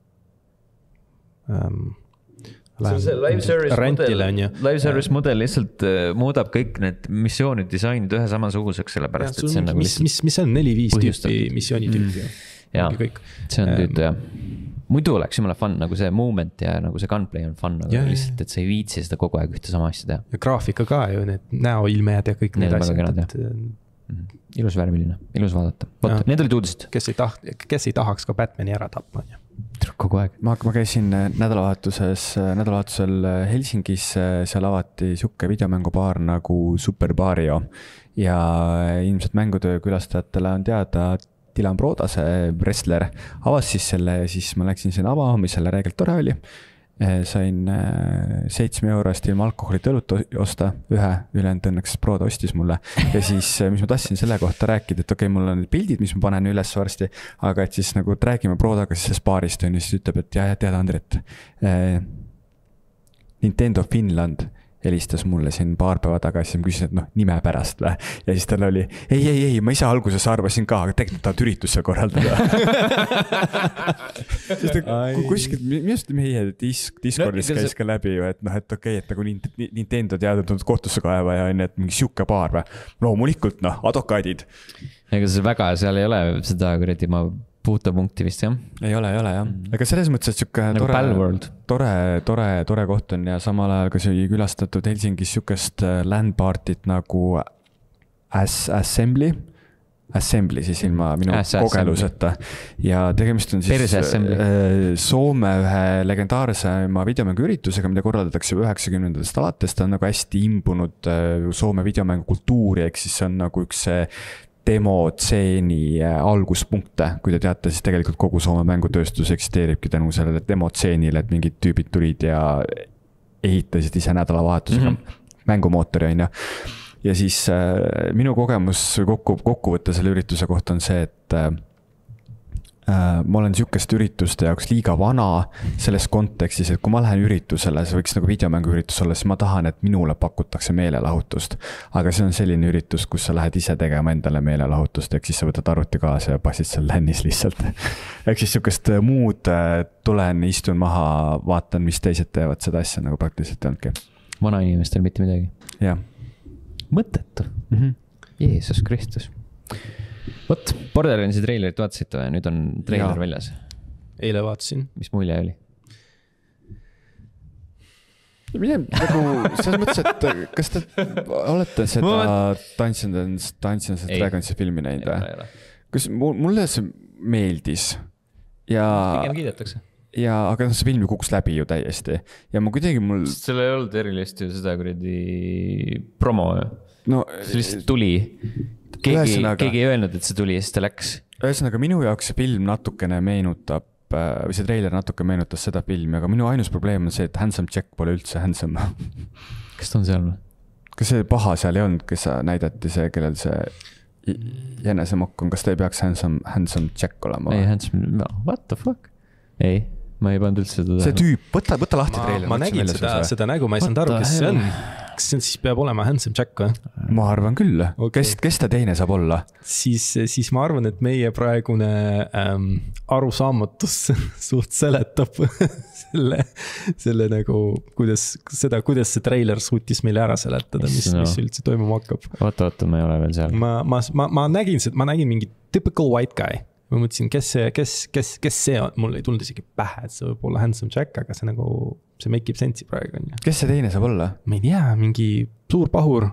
ähm,
see on see live service model, live service model lihtsalt uh, muudab kõik need missioonid disainid ühe samasuguseks, sellepärast,
ja,
et see on
nagu mis, mis, mis on neli viis tüüpi missiooni tüüpi
mm. ja, see on tüütu ja muidu oleks jumala fun, nagu see moment ja nagu see gunplay on fun, nagu ja, lihtsalt, et sa ei viitsi seda kogu aeg ühte sama asja teha.
Ja graafika ka ju, need näoilmed ja kõik need, need asjad. Et...
Mm. Ilus värviline, ilus vaadata. Võt, need olid uudised.
Kes ei, taht, kes ei tahaks ka Batmani ära tapma.
Kogu aeg.
Ma, ma käisin nädalavahetuses, nädalavahetusel Helsingis, seal avati siuke videomängupaar nagu Super Mario ja ilmselt mängutöö külastajatele on teada Dylan Broda, see wrestler, avas siis selle ja siis ma läksin sinna avama, mis selle reegelt tore oli. Sain seitsme eurost ilma alkoholit õlut osta, ühe ülejäänud õnneks Broda ostis mulle. Ja siis, mis ma tahtsin selle kohta rääkida, et okei, okay, mul on need pildid, mis ma panen üles varsti, aga et siis nagu räägime Brodaga siis baarist on ja siis ütleb, et jah, tead Andret, Nintendo Finland helistas mulle siin paar päeva tagasi, ma küsisin, et noh, nime pärast või. Ja siis tal oli, ei, ei, ei, ma ise alguses arvasin ka, aga tegelikult tahad ürituse korraldada. Sest kuskilt, minu arust meie disk, Discordis no, käis ka läbi ju, et noh, et okei, okay, et nagu Nintendo teadunud kohtusse kaeva ja on, et mingi siuke paar või. Loomulikult, noh, advokaadid.
Ega see väga, seal ei ole seda kuradi ma puutepunkti vist, jah?
Ei ole, ei ole, jah. Aga selles mõttes, et siuke nagu tore, tore, tore, tore koht on ja samal ajal, kui see külastatud Helsingis siukest landpartit nagu As Assembly, Assembly siis ilma minu As kogeluseta. Ja tegemist on siis Soome ühe legendaarsema videomängu üritusega, mida korraldatakse üheksakümnendatest alates. Ta on nagu hästi imbunud Soome videomängu kultuuri, ehk siis see on nagu üks demotseeni alguspunkte, kui te teate, siis tegelikult kogu Soome mängutööstus eksisteeribki tänu sellele demotseenile, et mingid tüübid tulid ja ehitasid ise nädalavahetusega mm-hmm. mängumootori on ja. Ja siis äh, minu kogemus kokku, kokkuvõtte selle ürituse kohta on see, et äh, ma olen siukest ürituste jaoks liiga vana selles kontekstis, et kui ma lähen üritusele, see võiks nagu videomängu üritus olla, siis ma tahan, et minule pakutakse meelelahutust. Aga see on selline üritus, kus sa lähed ise tegema endale meelelahutust, ehk siis sa võtad arvuti kaasa ja passid seal lännis lihtsalt. Ehk siis siukest muud tulen, istun maha, vaatan, mis teised teevad, seda asja nagu praktiliselt ei olnudki.
Vana inimestel mitte midagi.
Jah.
Mõttetu. Mm-hmm. Jeesus Kristus. Võt, Borderlandsi treilerit vaatasid ja nüüd on treiler ja. Väljas.
Eile vaatasin.
Mis mulje oli?
Mine, nagu, selles mõttes, et kas te olete seda Dungeons and Dragons filmi näinud või? Kas mulle see meeldis ja...
Pigem kiidetakse.
Ja, aga see film ju kuks läbi ju täiesti. Ja ma kuidagi mul...
Selle ei olnud erilist ju seda kuradi promo.
No,
see lihtsalt tuli. Keegi, ühesõnaga, keegi ei öelnud, et see tuli ja siis ta läks.
Ühesõnaga, minu jaoks see film natukene meenutab, või see treiler natuke meenutas seda filmi, aga minu ainus probleem on see, et Handsome Jack pole üldse handsome.
Kas ta on seal või?
Kas see paha seal ei olnud, kes näidati see, kellel see jänesemokk on, kas ta ei peaks handsome, handsome Jack olema?
Ei, handsome, no, what the fuck? Ei, ma ei pannud üldse seda.
See tüüp, võta, võta lahti treiler.
Ma nägin seda, seda nägu, ma ei saanud aru, kes see on. Kas see siis peab olema Handsome Jack või?
Ma arvan küll. Okay. Kes, kes ta teine saab olla?
Siis, siis ma arvan, et meie praegune ähm, arusaamatus suht seletab selle, selle nagu, kuidas, seda, kuidas see treiler suutis meile ära seletada, mis, no. mis üldse toimuma hakkab.
Oota, oota, ma ei ole veel seal.
Ma, ma, ma, ma nägin, ma nägin mingi typical white guy. Ma mõtlesin, kes see, kes, kes, kes see on, mul ei tulnud isegi pähe, et see võib olla Handsome Jack, aga see nagu, see make ib sensi praegu on ju.
Kes see teine saab olla?
Ma ei tea, mingi suur pahur.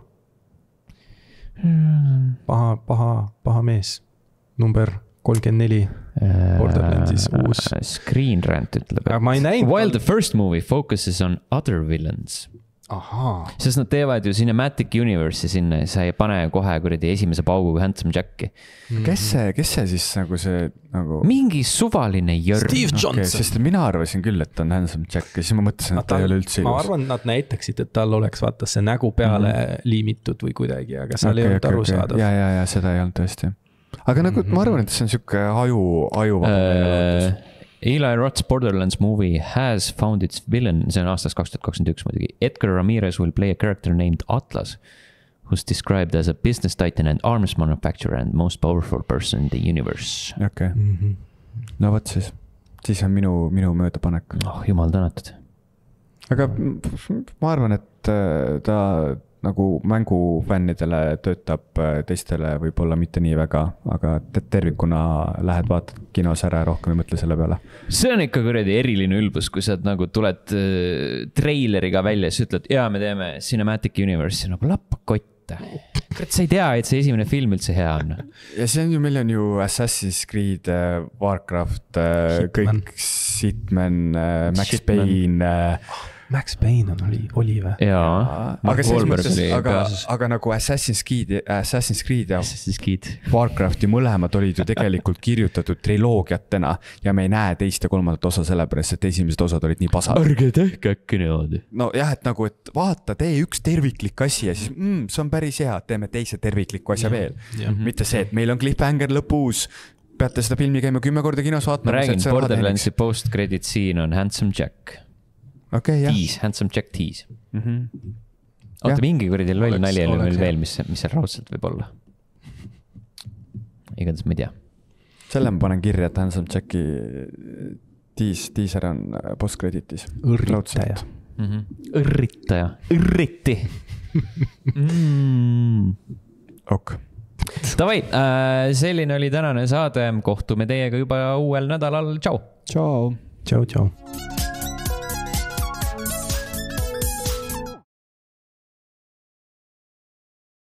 Paha, paha, paha mees. Number kolmkümmend neli. Borderlandsis uus.
Screen Rant ütleb, et while the first movie focuses on other villains.
Aha.
Sest nad teevad ju Cinematic Universe'i sinna ja sa ei pane kohe kuradi esimese pauguga Handsome Jacki.
Kes see, kes see siis nagu see nagu...
Mingi suvaline jörn.
Steve Johnson. Okay,
sest mina arvasin küll, et on Handsome Jack ja siis ma mõtlesin, et ta ei ole üldse ilus.
Ma arvan, nad näitaksid, et tal oleks vaata see nägu peale mm-hmm. liimitud või kuidagi, aga seal okay, ei olnud okay, aru okay. saada.
Ja, ja, ja seda ei olnud tõesti. Aga nagu mm-hmm. ma arvan, et see on siuke aju, aju uh,
Eli Roth's Borderlands movie has found its villain, see on aastast kaks tuhat kakskümmend üks muidugi. Edgar Ramirez will play a character named Atlas, who's described as a business titan and arms manufacturer and most powerful person in the universe.
Okay. Mm-hmm. No võt siis, siis on minu, minu möödapanek.
Oh, jumal tänatud.
Aga ma arvan, et ta nagu mängufännidele töötab, teistele võib-olla mitte nii väga, aga tervikuna lähed vaatad kinos ära ja rohkem ei mõtle selle peale.
See on ikka kuradi eriline ülbus, kui sa nagu tuled treileriga välja ja sa ütled, jaa, me teeme Cinematic Universe, nagu lappa kotta. Sa ei tea, et see esimene film üldse hea on.
Ja see on ju, meil on ju Assassin's Creed, Warcraft, Hitman. Kõik Hitman, Max Hitman. Payne.
Max Payne on, oli, oli või?
Jaa.
Aga, mõttes, aga, aga nagu Assassin's Creed, Assassin's Creed ja
Assassin's Creed.
Warcrafti mõlemad olid ju tegelikult kirjutatud triloogiatena ja me ei näe teist ja kolmandat osa sellepärast, et esimesed osad olid nii pasad.
Ärge tehke äkki niimoodi.
No jah, et nagu, et vaata, tee üks terviklik asi ja siis mm, see on päris hea, teeme teise tervikliku asja ja, veel. Ja. Mitte see, et meil on cliffhanger lõpus, peate seda filmi käima kümme korda kinos vaatama.
Ma räägin, Borderlandsi post-credit scene on Handsome Jack.
Okay,
tease, Handsome Jack tease.
Mm-hmm.
oota, mingi kuradi loll nali oli meil veel, mis, mis seal raudselt võib olla. Igatahes ma ei tea.
Selle ma panen kirja, et Handsome Jacki tiis, tiiser on postkreditis.
Õrritaja.
Mm-hmm. Õrritaja. Õrriti. mm.
Ok.
Tavai, selline oli tänane saade. Kohtume teiega juba uuel nädalal. Tšau.
Tšau.
Tšau, tšau.